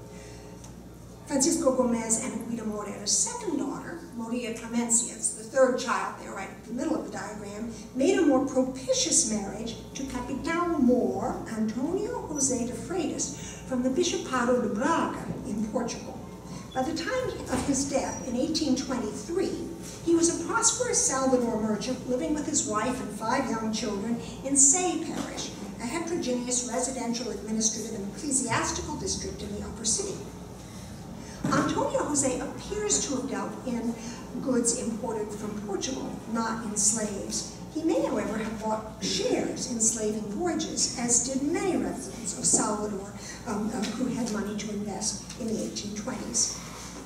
Francisco Gomes and Aguida Morera's second daughter, Maria Clemencia, the third child there right in the middle of the diagram, made a more propitious marriage to Capitan Moor Antonio José de Freitas from the Bishopado de Braga in Portugal. By the time of his death in eighteen twenty-three, he was a prosperous Salvador merchant living with his wife and five young children in Say Parish, a heterogeneous residential, administrative, and ecclesiastical district in the Upper City. Antonio Jose appears to have dealt in goods imported from Portugal, not in slaves. He may, however, have bought shares in slaving voyages, as did many residents of Salvador um, uh, who had money to invest in the eighteen twenties.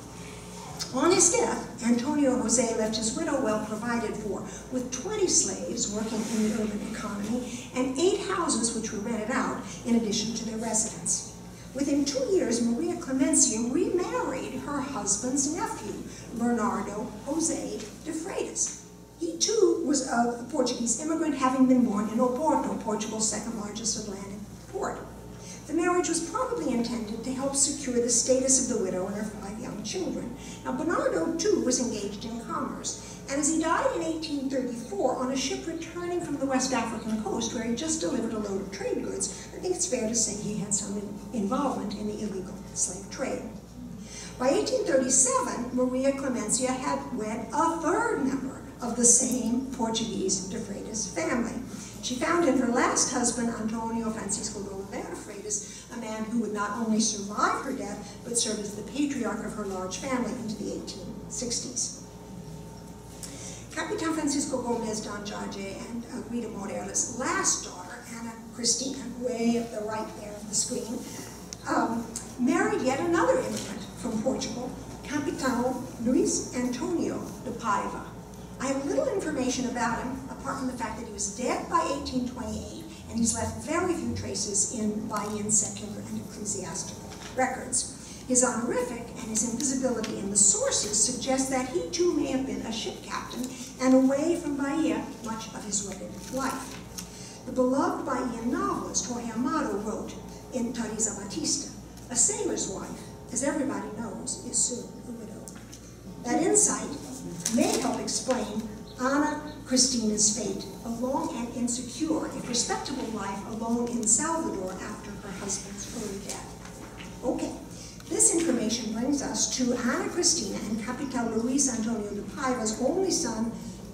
On his death, Antonio Jose left his widow well provided for, with twenty slaves working in the urban economy and eight houses which were rented out in addition to their residence. Within two years, Maria Clemencia remarried her husband's nephew, Bernardo Jose de Freitas. He too was a Portuguese immigrant, having been born in Oporto, Portugal's second largest Atlantic port. The marriage was probably intended to help secure the status of the widow and her five young children. Now, Bernardo too was engaged in commerce, and as he died in eighteen thirty-four on a ship returning from the West African coast where he just delivered a load of trade goods, I think it's fair to say he had some involvement in the illegal slave trade. By eighteen thirty-seven, Maria Clemencia had wed a third member of the same Portuguese de Freitas family, She found in her last husband, Antonio Francisco Gomes, a man who would not only survive her death, but serve as the patriarch of her large family into the eighteen sixties. Capitan Francisco Gomes de Andrade and uh, Rita Morela's last daughter, Ana Kristin, way at the right there of the screen, um, married yet another immigrant from Portugal, Capitão Luís Antonio de Paiva. I have little information about him, apart from the fact that he was dead by eighteen twenty-eight, and he's left very few traces in Bahian secular and ecclesiastical records. His honorific and his invisibility in the sources suggest that he too may have been a ship captain and away from Bahia much of his wedded life. The beloved Bahian novelist Jorge Amado wrote in Teresa Batista, a sailor's wife, as everybody knows, is soon a widow. That insight may help explain Ana Kristina's fate, a long and insecure, if respectable life alone in Salvador after her husband's early death. Okay, this information brings us to Ana Kristina and Capitão Luís Antonio de Paiva's only son,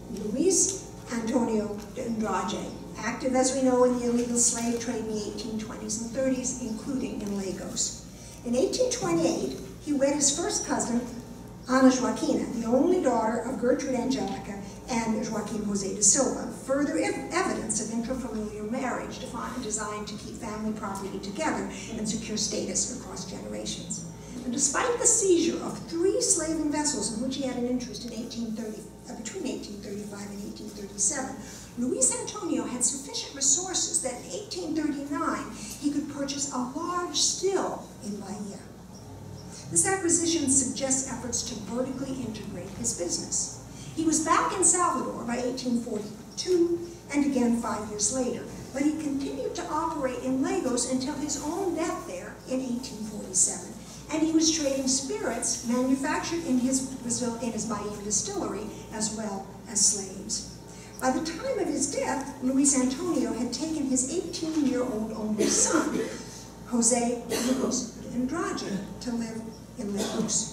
Luís Antonio de Andrade, active, as we know, in the illegal slave trade in the eighteen twenties and thirties, including in Lagos. In eighteen twenty-eight, he wed his first cousin, Ana Joaquina, the only daughter of Gertrude Angelica and Joaquim Jose de Silva, further evidence of intrafamiliar marriage designed to keep family property together and secure status across generations. And despite the seizure of three slaving vessels in which he had an interest in eighteen thirty, uh, between eighteen thirty-five and eighteen thirty-seven, Luís Antonio had sufficient resources that in eighteen thirty-nine he could purchase a large still in Bahia. This acquisition suggests efforts to vertically integrate his business. He was back in Salvador by eighteen forty-two and again five years later, but he continued to operate in Lagos until his own death there in eighteen forty-seven. And he was trading spirits manufactured in his Brazil, in his Bahian distillery, as well as slaves. By the time of his death, Luís Antonio had taken his eighteen-year-old only son, Jose Luis de Andrade, to live in Lagos.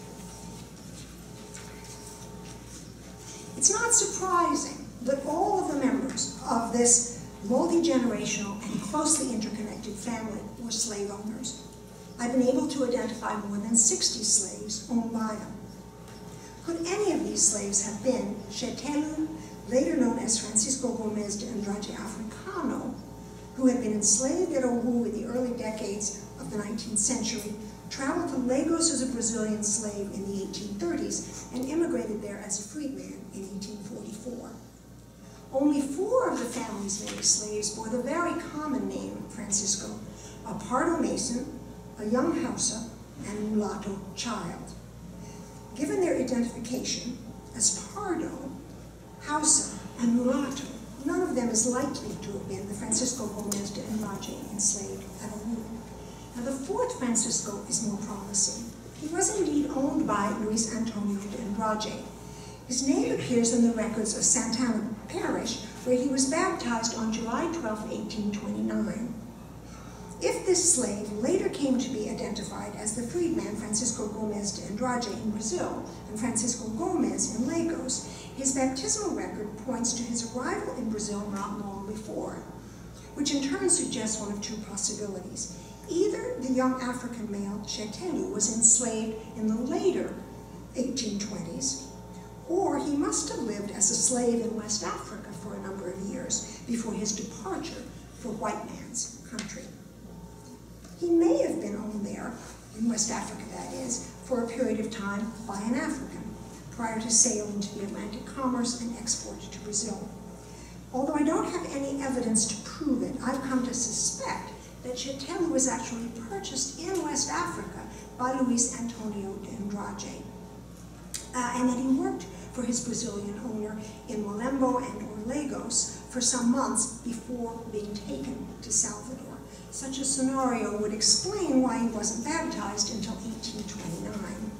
It's not surprising that all of the members of this multi-generational and closely interconnected family were slave owners. I've been able to identify more than sixty slaves owned by them. Could any of these slaves have been Chetelu, later known as Francisco Gomes de Andrade Africano, who had been enslaved at Oahu in the early decades of the nineteenth century, traveled to Lagos as a Brazilian slave in the eighteen thirties, and immigrated there as a freedman in eighteen forty-four. Only four of the family's many slaves bore the very common name Francisco, a Pardo Mason, a young Hausa, and a mulatto child. Given their identification as Pardo, Hausa, and mulatto, none of them is likely to have been the Francisco Gomes de Andrade enslaved at Oahu. Now the fourth Francisco is more promising. He was indeed owned by Luís Antonio de Andrade. His name appears in the records of Santana Parish, where he was baptized on July twelfth, eighteen twenty-nine. If this slave later came to be identified as the freedman Francisco Gomes de Andrade in Brazil and Francisco Gomes in Lagos, his baptismal record points to his arrival in Brazil not long before, which in turn suggests one of two possibilities. Either the young African male Chetelu was enslaved in the later eighteen twenties, or he must have lived as a slave in West Africa for a number of years before his departure for white man's country. He may have been owned there, in West Africa that is, for a period of time by an African, prior to sailing to the Atlantic commerce and export to Brazil. Although I don't have any evidence to prove it, I've come to suspect that Chetelu was actually purchased in West Africa by Luís Antonio de Andrade, uh, and that he worked for his Brazilian owner in Molembo and or Lagos for some months before being taken to Salvador. Such a scenario would explain why he wasn't baptized until eighteen twenty-nine.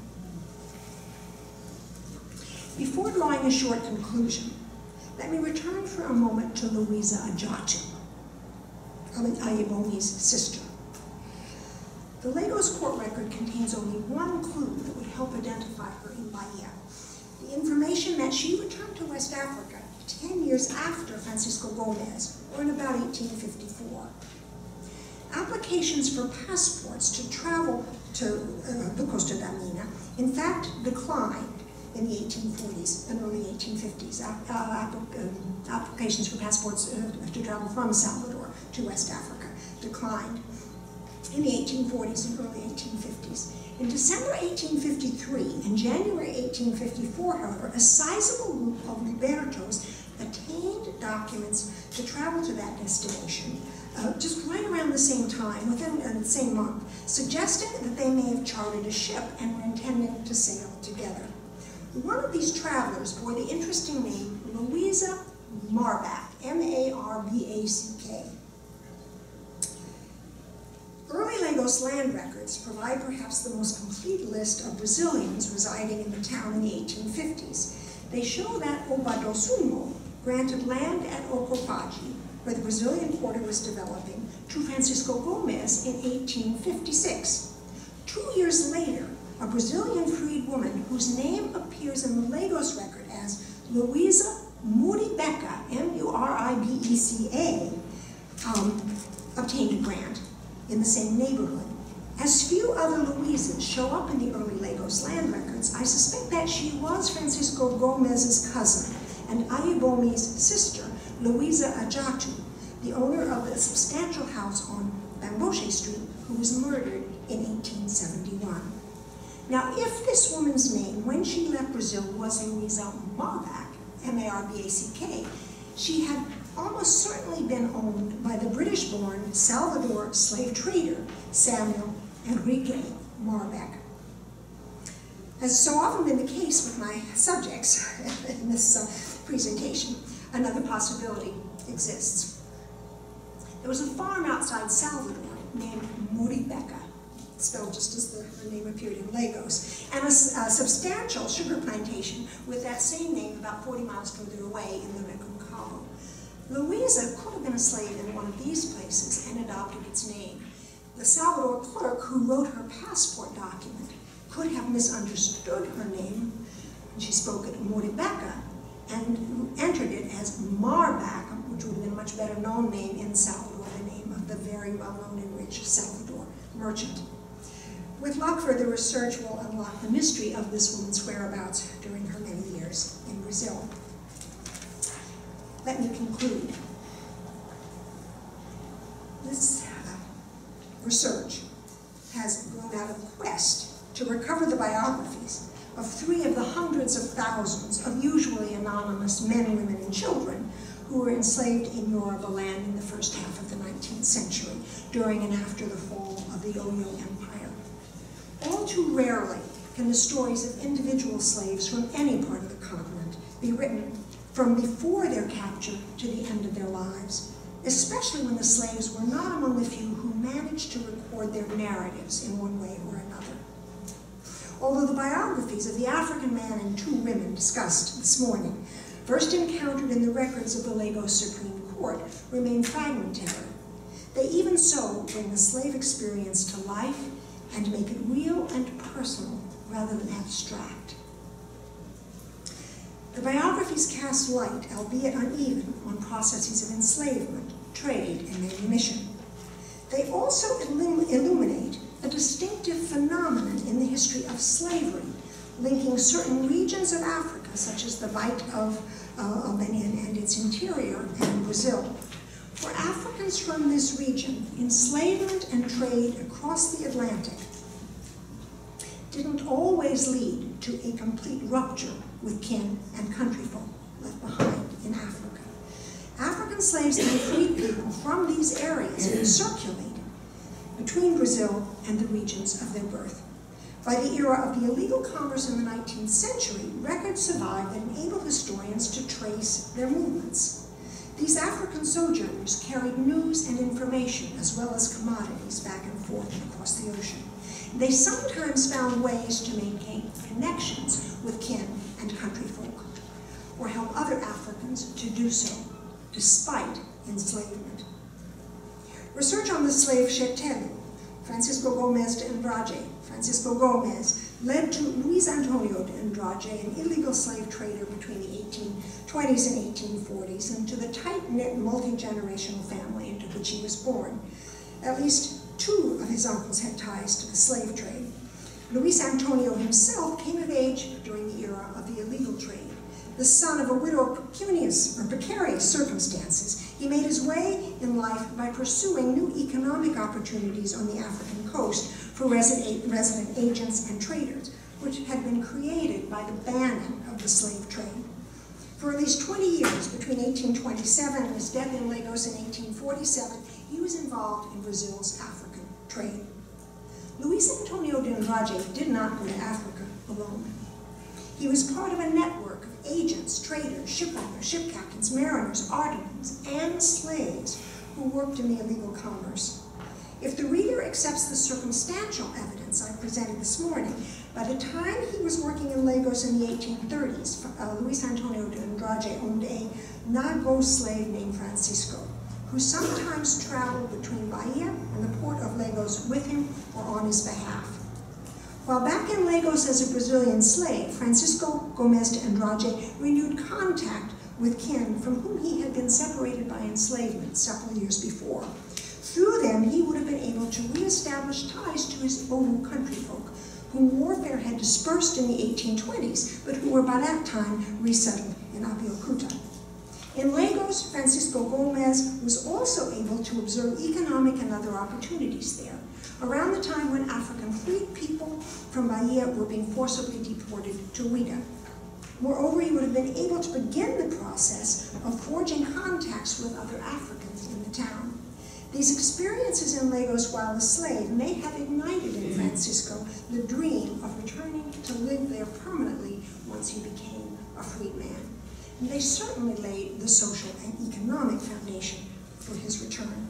Before drawing a short conclusion, let me return for a moment to Louisa Ajatu, Ayebomi's sister. The Lagos court record contains only one clue that would help identify her in Bahia. The information that she returned to West Africa ten years years after Francisco Gomes, or in about eighteen fifty-four. Applications for passports to travel to uh, the Costa da Mina, in fact, declined in the eighteen forties and early eighteen fifties. Uh, uh, applications for passports uh, to travel from Salvador to West Africa declined in the eighteen forties and early eighteen fifties. In December eighteen fifty-three and January eighteen fifty-four, however, a sizable group of libertos attained documents to travel to that destination, uh, just right around the same time, within uh, the same month, suggesting that they may have chartered a ship and were intending to sail together. One of these travelers bore the interesting name Louisa Marback, M A R B A C K. Early Lagos land records provide perhaps the most complete list of Brazilians residing in the town in the eighteen fifties. They show that Obadosumo granted land at Ocopaji, where the Brazilian quarter was developing, to Francisco Gomes in eighteen fifty-six. Two years later, a Brazilian freed woman whose name appears in the Lagos record as Luisa Muribeca, M U R I B E C A, um, obtained a grant in the same neighborhood. As few other Louises show up in the early Lagos land records, I suspect that she was Francisco Gomez's cousin and Ayubomi's sister, Louisa Ajatu, the owner of the substantial house on Bamboshe Street, who was murdered in eighteen seventy-one. Now, if this woman's name, when she left Brazil, was Louisa Marback, M A R B A C K, she had almost certainly been owned by the British-born Salvador slave trader, Samuel Enrique Marback. As so often been the case with my subjects in this uh, presentation, another possibility exists. There was a farm outside Salvador named Muribeca, spelled just as the, the name appeared in Lagos, and a, a substantial sugar plantation with that same name about forty miles further away in the Reconcavo. Louisa could have been a slave in one of these places and adopted its name. The Salvador clerk who wrote her passport document could have misunderstood her name, and she spoke it Muribeca, and entered it as Marback, which would have been a much better known name in Salvador, the name of the very well-known and rich Salvador merchant. With luck, further research will unlock the mystery of this woman's whereabouts during her many years in Brazil. Let me conclude. This uh, research has grown out of a quest to recover the biographies of three of the hundreds of thousands of usually anonymous men, women, and children who were enslaved in Yoruba land in the first half of the nineteenth century, during and after the fall of the Oyo Empire. All too rarely can the stories of individual slaves from any part of the continent be written from before their capture to the end of their lives, especially when the slaves were not among the few who managed to record their narratives in one way or another. Although the biographies of the African man and two women discussed this morning, first encountered in the records of the Lagos Supreme Court, remain fragmentary, they even so bring the slave experience to life and make it real and personal rather than abstract. The biographies cast light, albeit uneven, on processes of enslavement, trade, and manumission. They also illum illuminate a distinctive phenomenon in the history of slavery, linking certain regions of Africa, such as the Bight of uh, Benin and its interior, and Brazil. For Africans from this region, enslavement and trade across the Atlantic didn't always lead to a complete rupture with kin and countryfolk left behind in Africa. African slaves and freed people from these areas circulated between Brazil and the regions of their birth. By the era of the illegal commerce in the nineteenth century, records survive that enable historians to trace their movements. These African sojourners carried news and information as well as commodities back and forth across the ocean. They sometimes found ways to maintain connections with kin and countryfolk, or help other Africans to do so, despite enslavement. Research on the slave Chetelu, Francisco Gomes de Andrade, Francisco Gomes, led to Luis Antonio de Andrade, an illegal slave trader between the eighteen twenties and eighteen forties, and to the tight-knit multi-generational family into which he was born. At least two of his uncles had ties to the slave trade. Luis Antonio himself came of age during the era of the illegal trade. The son of a widow of pecunious or precarious circumstances, he made his way in life by pursuing new economic opportunities on the African coast for resident, resident agents and traders, which had been created by the banning of the slave trade. For at least twenty years, between eighteen twenty-seven and his death in Lagos in eighteen forty-seven, he was involved in Brazil's African trade. Luis Antonio de Andrade did not go to Africa alone. He was part of a network of agents, traders, shipowners, ship captains, mariners, artisans, and slaves who worked in the illegal commerce. If the reader accepts the circumstantial evidence I presented this morning, by the time he was working in Lagos in the eighteen thirties, uh, Luis Antonio de Andrade owned a Nago slave named Francisco, who sometimes traveled between Bahia and the port of Lagos with him or on his behalf. While back in Lagos as a Brazilian slave, Francisco Gomes de Andrade renewed contact with kin from whom he had been separated by enslavement several years before. Through them, he would have been able to reestablish ties to his Odu countryfolk, whom warfare had dispersed in the eighteen twenties, but who were by that time resettled in Abeokuta. In Lagos, Francisco Gomes was also able to observe economic and other opportunities there, around the time when African freed people from Bahia were being forcibly deported to Ouida. Moreover, he would have been able to begin the process of forging contacts with other Africans in the town. These experiences in Lagos while a slave may have ignited in Francisco the dream of returning to live there permanently once he became a freed man. And they certainly laid the social and economic foundation for his return.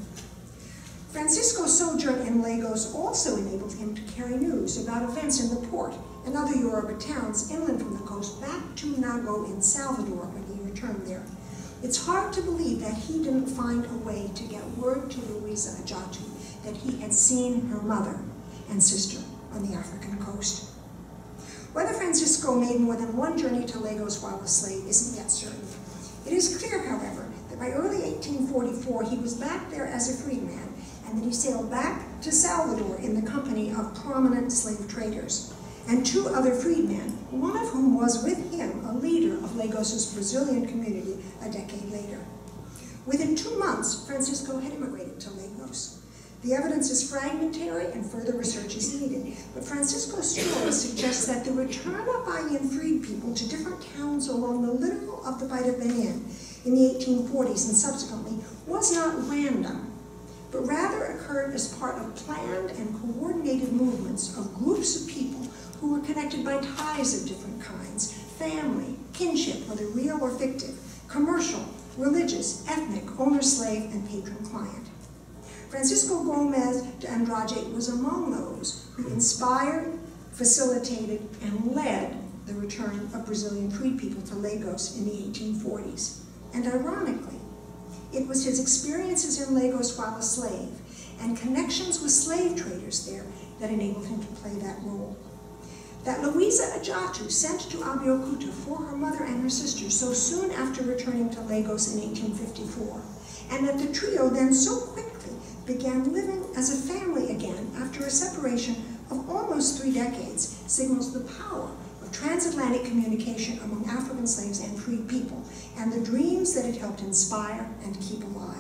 Francisco's sojourn in Lagos also enabled him to carry news about events in the port and other Yoruba towns inland from the coast back to Nago in Salvador when he returned there. It's hard to believe that he didn't find a way to get word to Louisa Ajatu that he had seen her mother and sister on the African coast. Whether Francisco made more than one journey to Lagos while a slave isn't yet certain. It is clear, however, that by early eighteen forty-four he was back there as a free man, and that he sailed back to Salvador in the company of prominent slave traders and two other freedmen, one of whom was with him a leader of Lagos's Brazilian community a decade later. Within two months, Francisco had immigrated to Lagos. The evidence is fragmentary and further research is needed, but Francisco's story suggests that the return of Bahian freed people to different towns along the littoral of the Bight of Benin in the eighteen forties and subsequently was not random, but rather occurred as part of planned and coordinated movements of groups of people who were connected by ties of different kinds, family, kinship, whether real or fictive, commercial, religious, ethnic, owner-slave, and patron-client. Francisco Gomes de Andrade was among those who inspired, facilitated, and led the return of Brazilian freed people to Lagos in the eighteen forties. And ironically, it was his experiences in Lagos while a slave and connections with slave traders there that enabled him to play that role. That Louisa Ajatu sent to Abeokuta for her mother and her sister so soon after returning to Lagos in eighteen fifty-four, and that the trio then so quickly began living as a family again after a separation of almost three decades, signals the power of transatlantic communication among African slaves and freed people, and the dreams that it helped inspire and keep alive.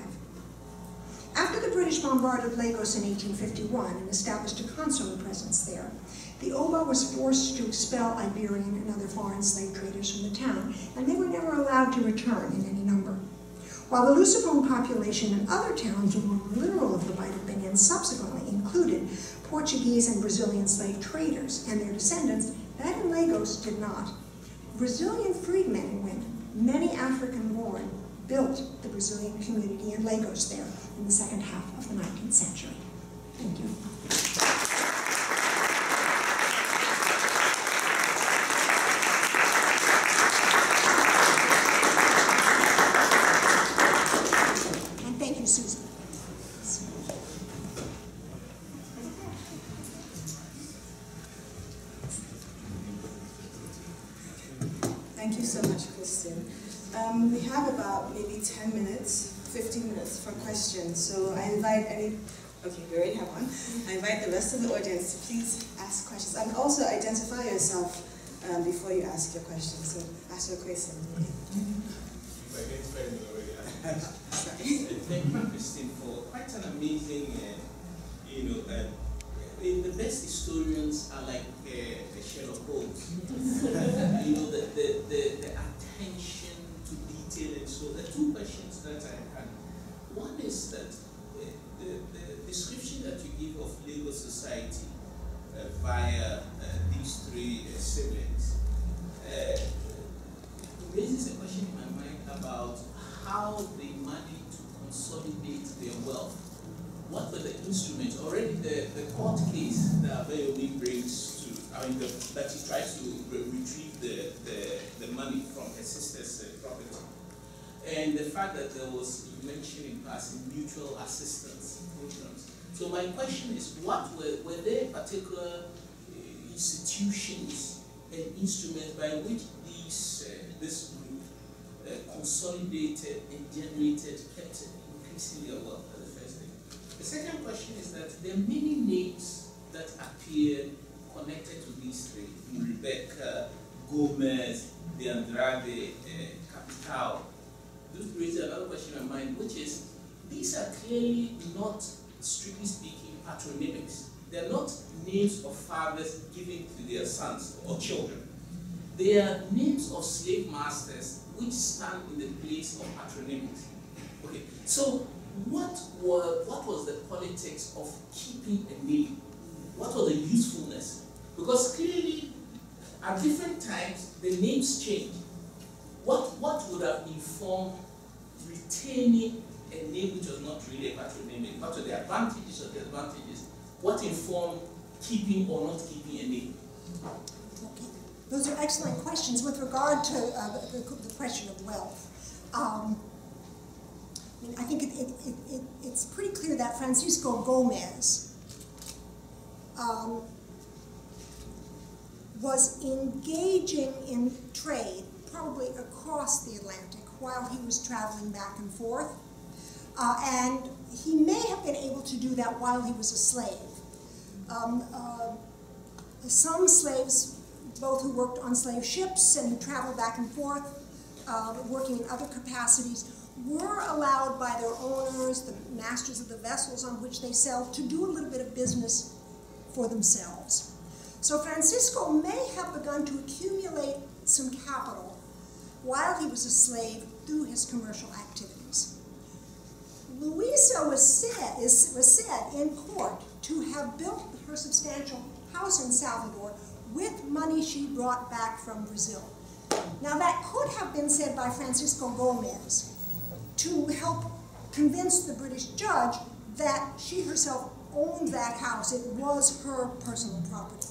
After the British bombarded Lagos in eighteen fifty-one and established a consular presence there, the O B A was forced to expel Iberian and other foreign slave traders from the town, and they were never allowed to return in any number. While the Lusophone population in other towns along the littoral of the Bight of Benin subsequently included Portuguese and Brazilian slave traders and their descendants, that in Lagos did not. Brazilian freedmen and women, many African-born, built the Brazilian community in Lagos there in the second half of the nineteenth century. Thank you. Susan. Um, we have about maybe ten minutes, fifteen minutes for questions. So I invite any, okay, we already have one. I invite the rest of the audience to please ask questions. And also identify yourself um, before you ask your question. So ask your question. Sorry. Thank you, Kristin, for quite an amazing, uh, you know, uh, the best historians are like uh, Sherlock Holmes. You know, the, the, the, the attention to detail. And so the two questions that I had, one is that uh, the, the description that you give of legal society uh, via uh, these three uh, siblings uh, raises a question in my mind about how they manage to consolidate their wealth. What were the instruments? Already the, the court case that Abayomi brings to, I mean, the, that he tries to re retrieve the, the, the money from her sister's uh, property. And the fact that there was, you mentioned in passing, mutual assistance programs. So my question is, what were, were there particular uh, institutions and instruments by which these, uh, this group uh, consolidated and generated, kept increasing their wealth? As the first thing. The second question is that there are many names that appear connected to these three: Rebecca, Gomes, the Andrade, uh, Capital. This raises another question in my mind, which is, these are clearly not, strictly speaking, patronymics. They are not names of fathers given to their sons or children. They are names of slave masters which stand in the place of patronymics. Okay, so what were what was the politics of keeping a name? What was the usefulness? Because clearly, at different times, the names change. What what would have informed retaining a name which was not really a patronymic? What were the advantages or disadvantages? What informed keeping or not keeping a name? Okay. Those are excellent questions with regard to uh, the, the question of wealth. Um, I mean, I think it, it, it, it, it's pretty clear that Francisco Gomes um, was engaging in trade probably across the Atlantic while he was traveling back and forth. Uh, and he may have been able to do that while he was a slave. Um, uh, some slaves, both who worked on slave ships and who traveled back and forth, uh, working in other capacities, were allowed by their owners, the masters of the vessels on which they sailed, to do a little bit of business for themselves. So Francisco may have begun to accumulate some capital while he was a slave through his commercial activities. Luisa was said, is, was said in court to have built her substantial house in Salvador with money she brought back from Brazil. Now that could have been said by Francisco Gomes to help convince the British judge that she herself owned that house. It was her personal property.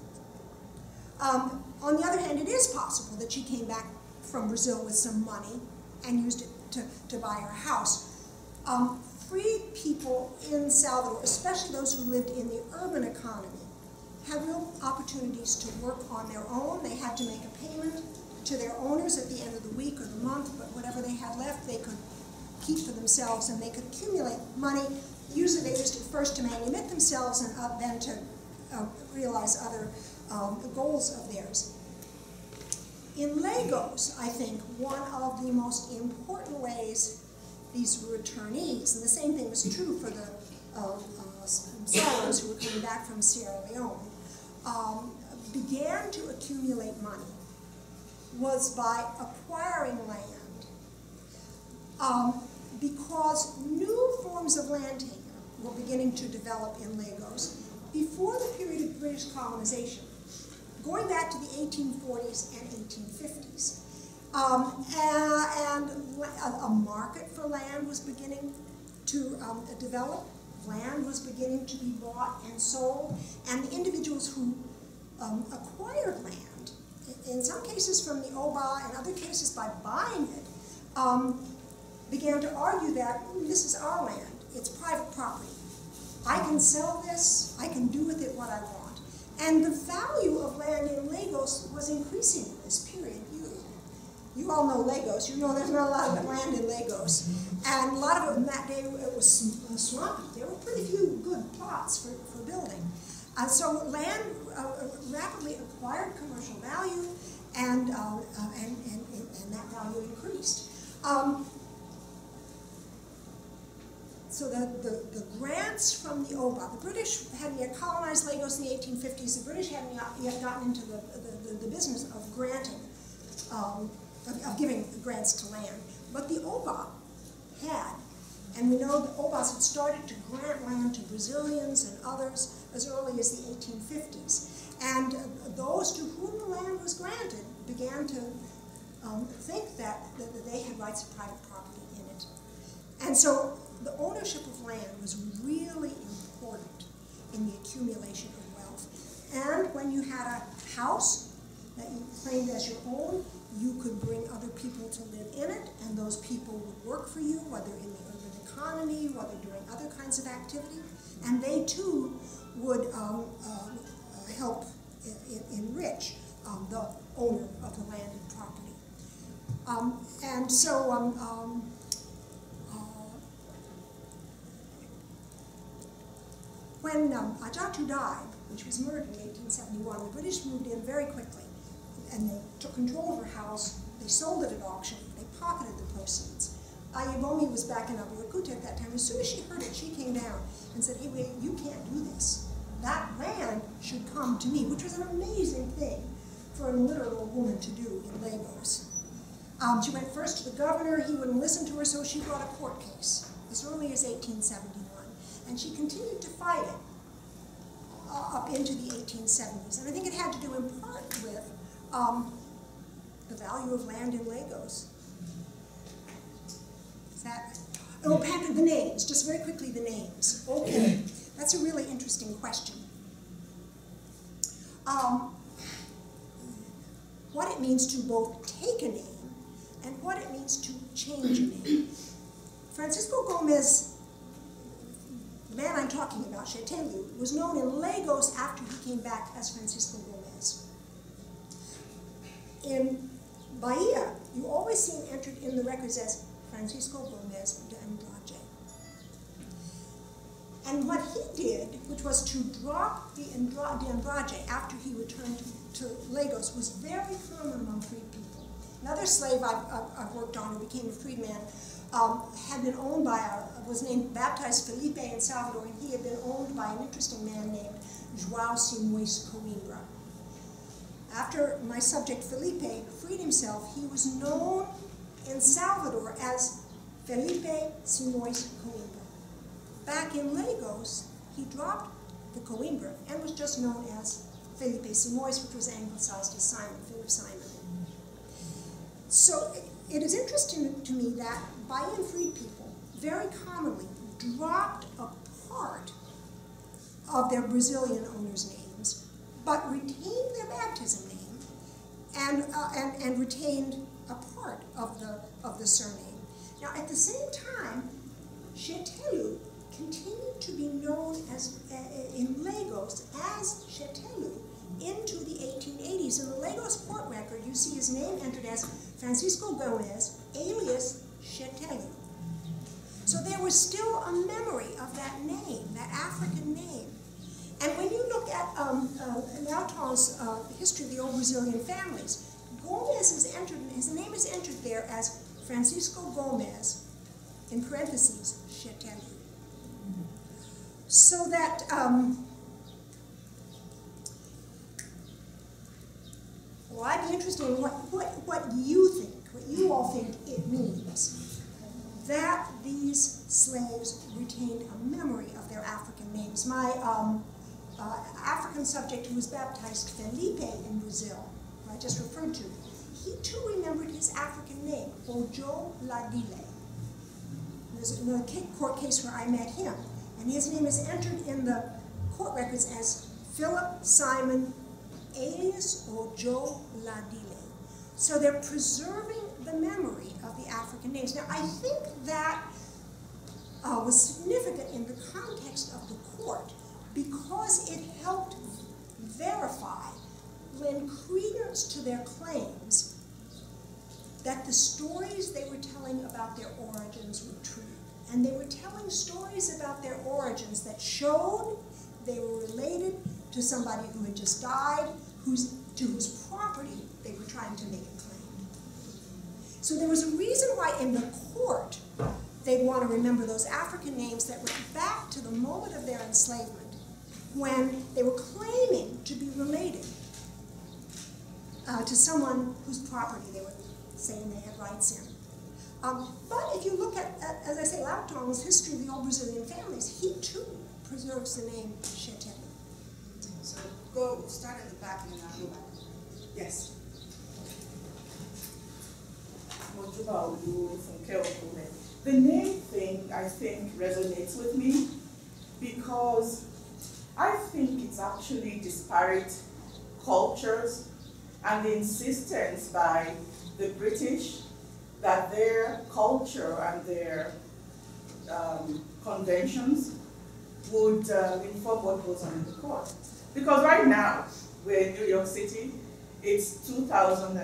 Um, on the other hand, it is possible that she came back from Brazil with some money and used it to, to buy her house. Um, freed people in Salvador, especially those who lived in the urban economy, had real opportunities to work on their own. They had to make a payment to their owners at the end of the week or the month, but whatever they had left, they could keep for themselves, and they could accumulate money. Usually they used it first to manumit themselves and uh, then to uh, realize other um, goals of theirs. In Lagos, I think, one of the most important ways these were returnees, and the same thing was true for the uh, uh, sailors who were coming back from Sierra Leone, um, began to accumulate money was by acquiring land, um, because new forms of land tenure were beginning to develop in Lagos before the period of British colonization, going back to the eighteen forties and eighteen fifties. Um, and a, a market for land was beginning to um, develop. Land was beginning to be bought and sold, and the individuals who um, acquired land, in some cases from the O B A, in other cases by buying it, um, began to argue that mm, this is our land, it's private property. I can sell this, I can do with it what I want. And the value of land in Lagos was increasing in this period. You, you all know Lagos. You know there's not a lot of land in Lagos. And a lot of it in that day, it was swampy. There were pretty few good plots for, for building. Uh, so land uh, rapidly acquired commercial value, and, uh, uh, and, and, and that value increased. Um, so the, the, the grants from the O B A, the British hadn't yet colonized Lagos in the eighteen fifties. The British hadn't yet gotten into the, the, the business of granting, um, of, of giving grants to land. But the O B A had, and we know the O B As had started to grant land to Brazilians and others as early as the eighteen fifties. And those to whom the land was granted began to um, think that, that they had rights of private property in it. And so the ownership of land was really important in the accumulation of wealth. And when you had a house that you claimed as your own, you could bring other people to live in it, and those people would work for you, whether in the urban economy, whether doing other kinds of activity, and they too would um, uh, help in, in, enrich um, the owner of the land and property. Um, and so um, um, uh, when um, Ajatu died, when she was murdered in eighteen seventy-one, the British moved in very quickly, and they took control of her house. They sold it at auction. They pocketed the proceeds. Ayebomi was back in Abuakute at that time. As soon as she heard it, she came down and said, hey, wait, you can't do this. That land should come to me, which was an amazing thing for an illiterate woman to do in Lagos. Um, she went first to the governor. He wouldn't listen to her, so she brought a court case as early as eighteen seventy-one. And she continued to fight it uh, up into the eighteen seventies. And I think it had to do in part with um, the value of land in Lagos. Is that? Oh, Patrick, the names. Just very quickly, the names. Okay, that's a really interesting question. Um, what it means to both take a name and what it means to change a name. Francisco Gomes, the man I'm talking about, Chetelu, was known in Lagos after he came back as Francisco Gomes. In Bahia, you always see him entered in the records as Francisco Gomes de Andrade. And what he did, which was to drop the Andra de Andrade after he returned to Lagos, was very common among freed people. Another slave I've, I've worked on who became a freedman um, had been owned by a, was named, baptized Felipe in Salvador, and he had been owned by an interesting man named João Simões Coimbra. After my subject Felipe freed himself, he was known in Salvador as Felipe Simões Coimbra. Back in Lagos, he dropped the Coimbra and was just known as Felipe Simões, which was anglicized as Simon, Philip Simon. So it, it is interesting to me that Bahian freed people very commonly dropped a part of their Brazilian owners' names, but retained their baptism name and, uh, and, and retained a part of the, of the surname. Now, at the same time, Chetelu continued to be known as, uh, in Lagos as Chetelu into the eighteen eighties. In the Lagos court record, you see his name entered as Francisco Gomes, alias Chetelu. So there was still a memory of that name, that African name. And when you look at um, uh, Nelton's uh, history of the old Brazilian families, Gomes is entered, his name is entered there as Francisco Gomes, in parentheses, Chetelu. So that, um, well, I'd be interested in what, what, what you think, what you all think it means that these slaves retained a memory of their African names. My um, uh, African subject who was baptized Felipe in Brazil, who I just referred to, he too remembered his African name, Ojo Ladile. There's another court case where I met him, and his name is entered in the court records as Philip Simon, alias Ojo Ladile. So they're preserving the memory of the African names. Now, I think that uh, was significant in the context of the court because it helped verify, lend credence to their claims that the stories they were telling about their origins were true. And they were telling stories about their origins that showed they were related to somebody who had just died, whose, to whose property they were trying to make a claim. So there was a reason why in the court they'd want to remember those African names that went back to the moment of their enslavement, when they were claiming to be related uh, to someone whose property they were saying they had rights in. Um, but if you look at, at, as I say, Lautong's History of the Old Brazilian Families, he too preserves the name Chetelu. So go, start at the back and then I'll go back. Yes. The name thing, I think, resonates with me because I think it's actually disparate cultures and the insistence by the British that their culture and their um, conventions would uh, inform what goes on in the court. Because right now, we're in New York City, it's two thousand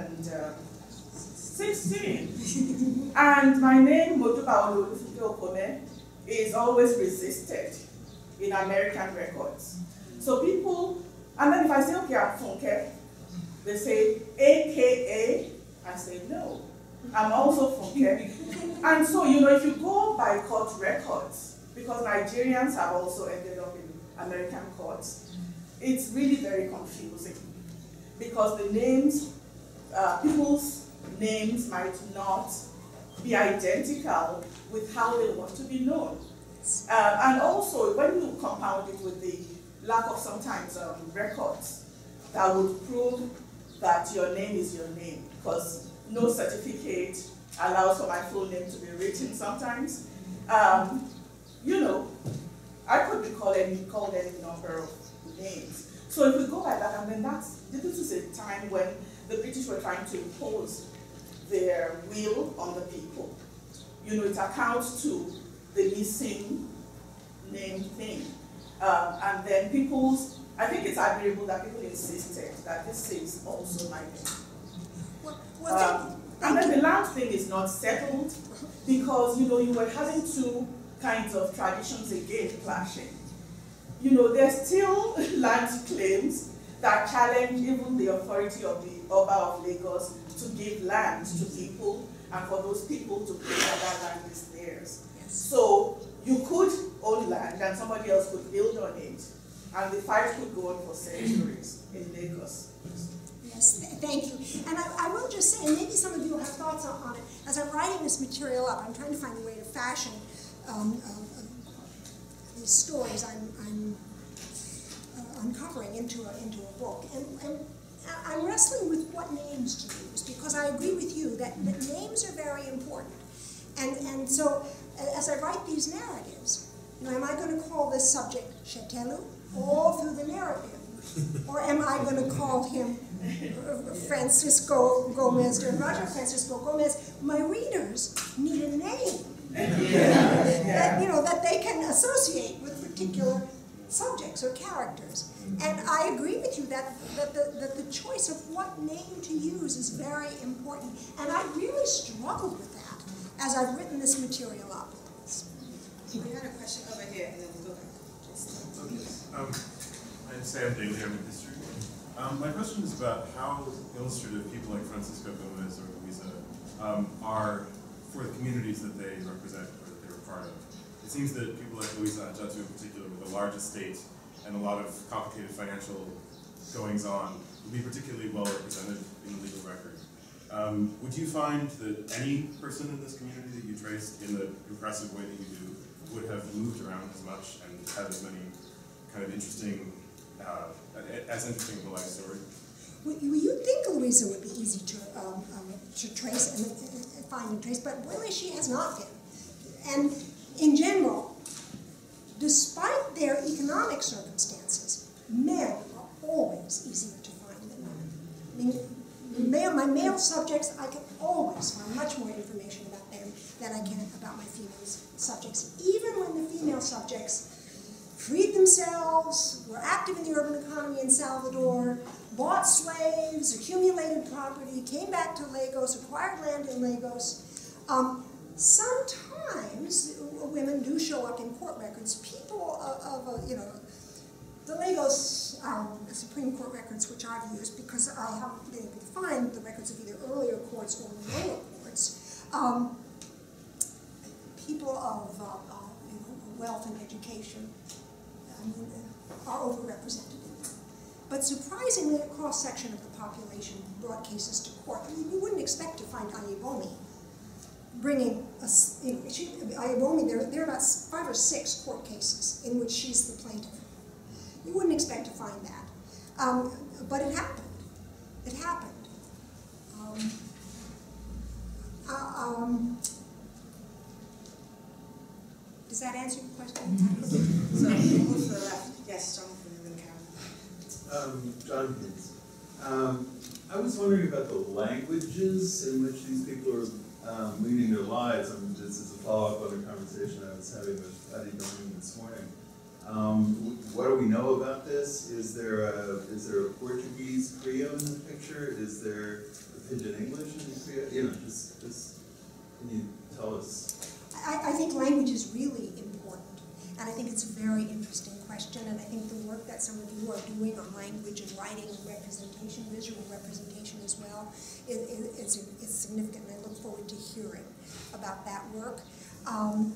sixteen, and my name, Motuba Ololufunke, is always resisted in American records. So people, and then if I say, okay, I'm Funke, they say, A K A, I say, no, I'm also Funke. And so, you know, if you go by court records, because Nigerians have also ended up in American courts, it's really very confusing. Because the names, uh, people's names might not be identical with how they want to be known. Uh, and also, when you compound it with the lack of sometimes um, records that would prove that your name is your name, because no certificate allows for my full name to be written sometimes. Um, you know, I could be called any, called any number of names. So if we go by that, and then that's, this is a time when the British were trying to impose their will on the people. You know, it accounts to the missing name thing. Um, and then people's, I think it's admirable that people insisted that this is also my name. Well, well, um, and then the land thing is not settled because, you know, you were having two kinds of traditions again clashing. You know, there's still land claims that challenge even the authority of the Oba of Lagos to give land to people and for those people to claim that that land is theirs. Yes. So you could own land and somebody else could build on it, and the fight could go on for centuries in Lagos. Yes, th thank you. And I, I will just say, and maybe some of you have thoughts on, on it, as I'm writing this material up, I'm trying to find a way to fashion um, um, these stories I'm, I'm uh, uncovering into a, into a book. And, and I'm wrestling with what names to use, because I agree with you that, that names are very important. And, and so, as I write these narratives, you know, am I going to call this subject Chetelu all through the narrative? Or am I going to call him Francisco Gomes and Roger Francisco Gomes? My readers need a name Yeah. that, you know, that they can associate with particular subjects or characters. And I agree with you that, that, the, that the choice of what name to use is very important. And I really struggled with that as I've written this material up. We had a question over here, and then we'll go back. Okay. Um, I'm Sam Daly, I'm in history. Um, my question is about how illustrative people like Francisco Gomes or Luisa um, are for the communities that they represent or that they're a part of. It seems that people like Luisa Ajatu in particular, with a large estate and a lot of complicated financial goings-on, would be particularly well represented in the legal record. Um, would you find that any person in this community that you traced in the impressive way that you do would have moved around as much and had as many kind of interesting, uh, as interesting of a life story? Well, you think Luisa would be easy to, um, um, to trace and uh, find and trace, but really she has not been. And in general, despite their economic circumstances, men are always easier to find than women. I mean, male, my male subjects, I can always find much more information about them than I can about my female subjects, even when the female subjects freed themselves, were active in the urban economy in Salvador, bought slaves, accumulated property, came back to Lagos, acquired land in Lagos. Um, sometimes women do show up in court records. People of, of uh, you know, the Lagos um, Supreme Court records, which I've used because I haven't been able to find the records of either earlier courts or lower courts, um, people of uh, uh, you know, wealth and education I mean, are overrepresented in them. But surprisingly, a cross-section of the population brought cases to court. I mean, you wouldn't expect to find Ayebomi bringing, a, you know, she, Ayebomi, there, there are about five or six court cases in which she's the plaintiff. You wouldn't expect to find that. Um, but it happened. It happened. Um, uh, um, does that answer your question? So we'll move to the left. Yes, Jonathan and then Karen. Um, John Hintz. Um, I was wondering about the languages in which these people are um, leading their lives. I mean, this is a follow-up on a conversation I was having with adelusi-adeluyi this morning. Um, what do we know about this? Is there a is there a Portuguese Creole in the picture? Is there a Pidgin English in the Creole? You know, just just can you tell us? I, I think language is really important, and I think it's a very interesting question. And I think the work that some of you are doing on language and writing and representation, visual representation as well, is, is, is significant. And I look forward to hearing about that work. Um,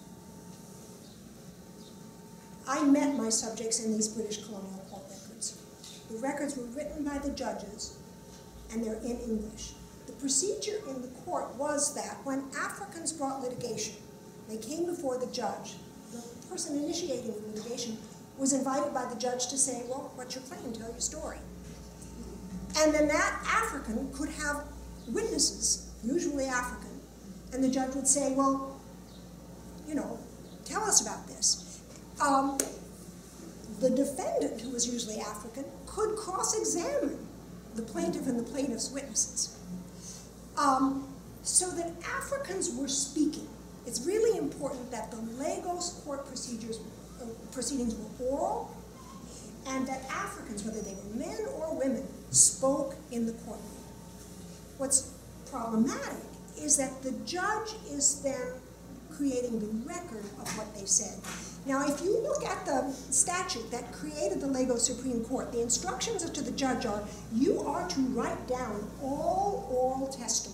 I met my subjects in these British colonial court records. The records were written by the judges, and they're in English. The procedure in the court was that when Africans brought litigation, they came before the judge. The person initiating the litigation was invited by the judge to say, well, what's your claim? Tell your story. And then that African could have witnesses, usually African, and the judge would say, well, you know, tell us about this. Um, the defendant, who was usually African, could cross-examine the plaintiff and the plaintiff's witnesses. Um, so that Africans were speaking. It's really important that the Lagos court procedures, uh, proceedings were oral, and that Africans, whether they were men or women, spoke in the courtroom. What's problematic is that the judge is then creating the record of what they said. Now, if you look at the statute that created the Lagos Supreme Court, the instructions to the judge are, you are to write down all oral testimony.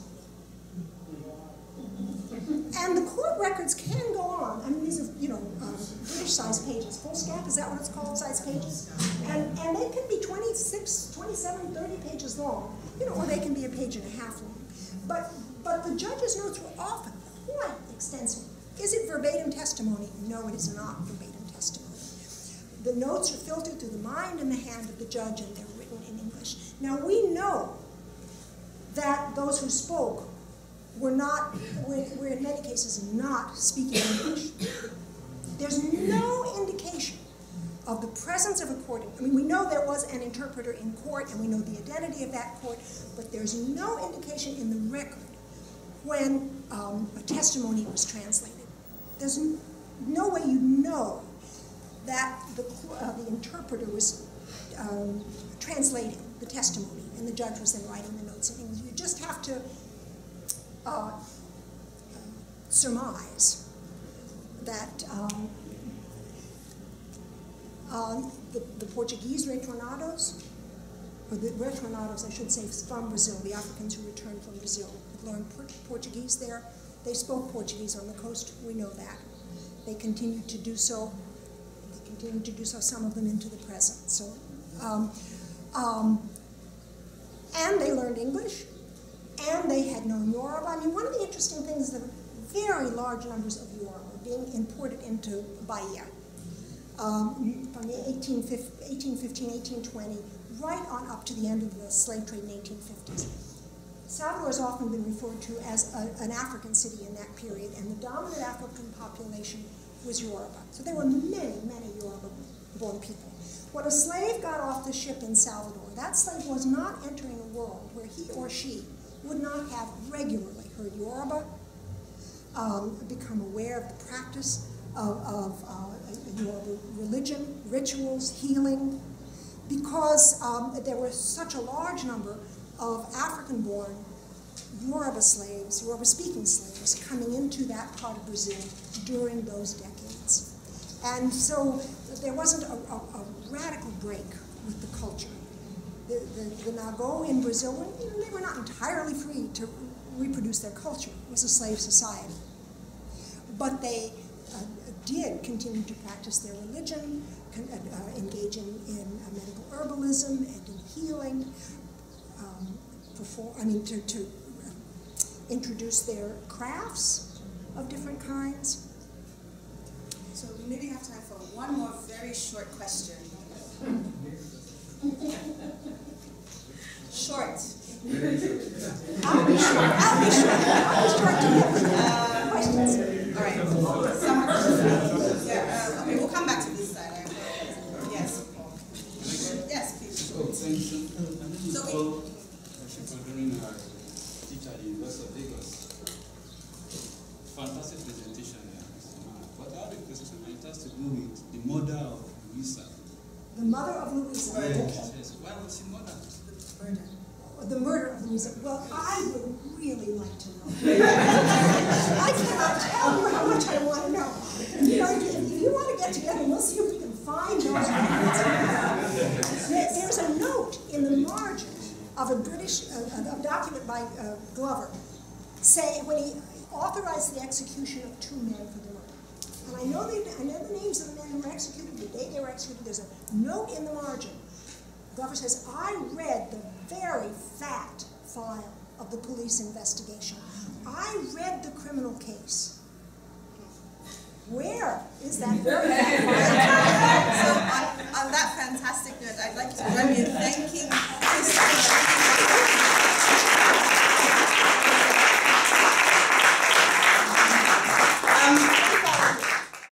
And the court records can go on. I mean, these are, you know, uh, British-sized pages, foolscap, is that what it's called, size pages? And, and they can be twenty-six, twenty-seven, thirty pages long, you know, or they can be a page and a half long. But, but the judge's notes were often quite extensive. Is it verbatim testimony? No, it is not verbatim testimony. The notes are filtered through the mind and the hand of the judge, and they're written in English. Now, we know that those who spoke were not, were, were in many cases not speaking English. There's no indication of the presence of a court. I mean, we know there was an interpreter in court, and we know the identity of that court, but there's no indication in the record when um, a testimony was translated. There's no way you know that the, uh, the interpreter was um, translating the testimony, and the judge was then writing the notes in English. You just have to uh, surmise that um, um, the, the Portuguese retornados, or the retornados, I should say, from Brazil, the Africans who returned from Brazil, learned Portuguese there. They spoke Portuguese on the coast, we know that. They continued to do so. They continued to do so, some of them into the present. So, um, um, and they learned English, and they had known Yoruba. I mean, one of the interesting things is that very large numbers of Yoruba were being imported into Bahia um, from the eighteen fifteen, eighteen twenty, right on up to the end of the slave trade in the eighteen fifties. Salvador has often been referred to as a, an African city in that period, and the dominant African population was Yoruba. So there were many, many Yoruba-born people. When a slave got off the ship in Salvador, that slave was not entering a world where he or she would not have regularly heard Yoruba, um, become aware of the practice of, of uh, your religion, rituals, healing, because um, there was such a large number of African-born Yoruba slaves, Yoruba-speaking slaves, coming into that part of Brazil during those decades. And so there wasn't a, a, a radical break with the culture. The, the, the Nago in Brazil, you know, they were not entirely free to reproduce their culture. It was a slave society. But they uh, did continue to practice their religion, con uh, engage in, in uh, medical herbalism and in healing, um, perform, I mean, to, to uh, introduce their crafts of different kinds. So we maybe have time for one more very short question. Short. I'll be short. I'll be short. I'll be short to you. Uh, questions. All right. Some, yeah, uh, okay, we'll come back to this side. Yes. Yes, please. Oh, thank you. So we, for doing her teacher at the University of Lagos. Fantastic presentation. But I have a question. It has to do with the mother of Louisa. The mother of Louisa. Yes. Why was she murdered? murder. The murder of Louisa. Well, I would really like to know. I cannot tell you how much I want to know. You know, if, if you want to get together, we'll see if we can find those records. There, there's a note in the margin of a British uh, a document by uh, Glover, saying when he authorized the execution of two men for the murder. And I know, the, I know the names of the men who were executed, the date they were executed. There's a note in the margin. Glover says, I read the very fat file of the police investigation. I read the criminal case. Where is that very fat file? So on, on that fantastic note, I'd like to join you in thanking Kristin.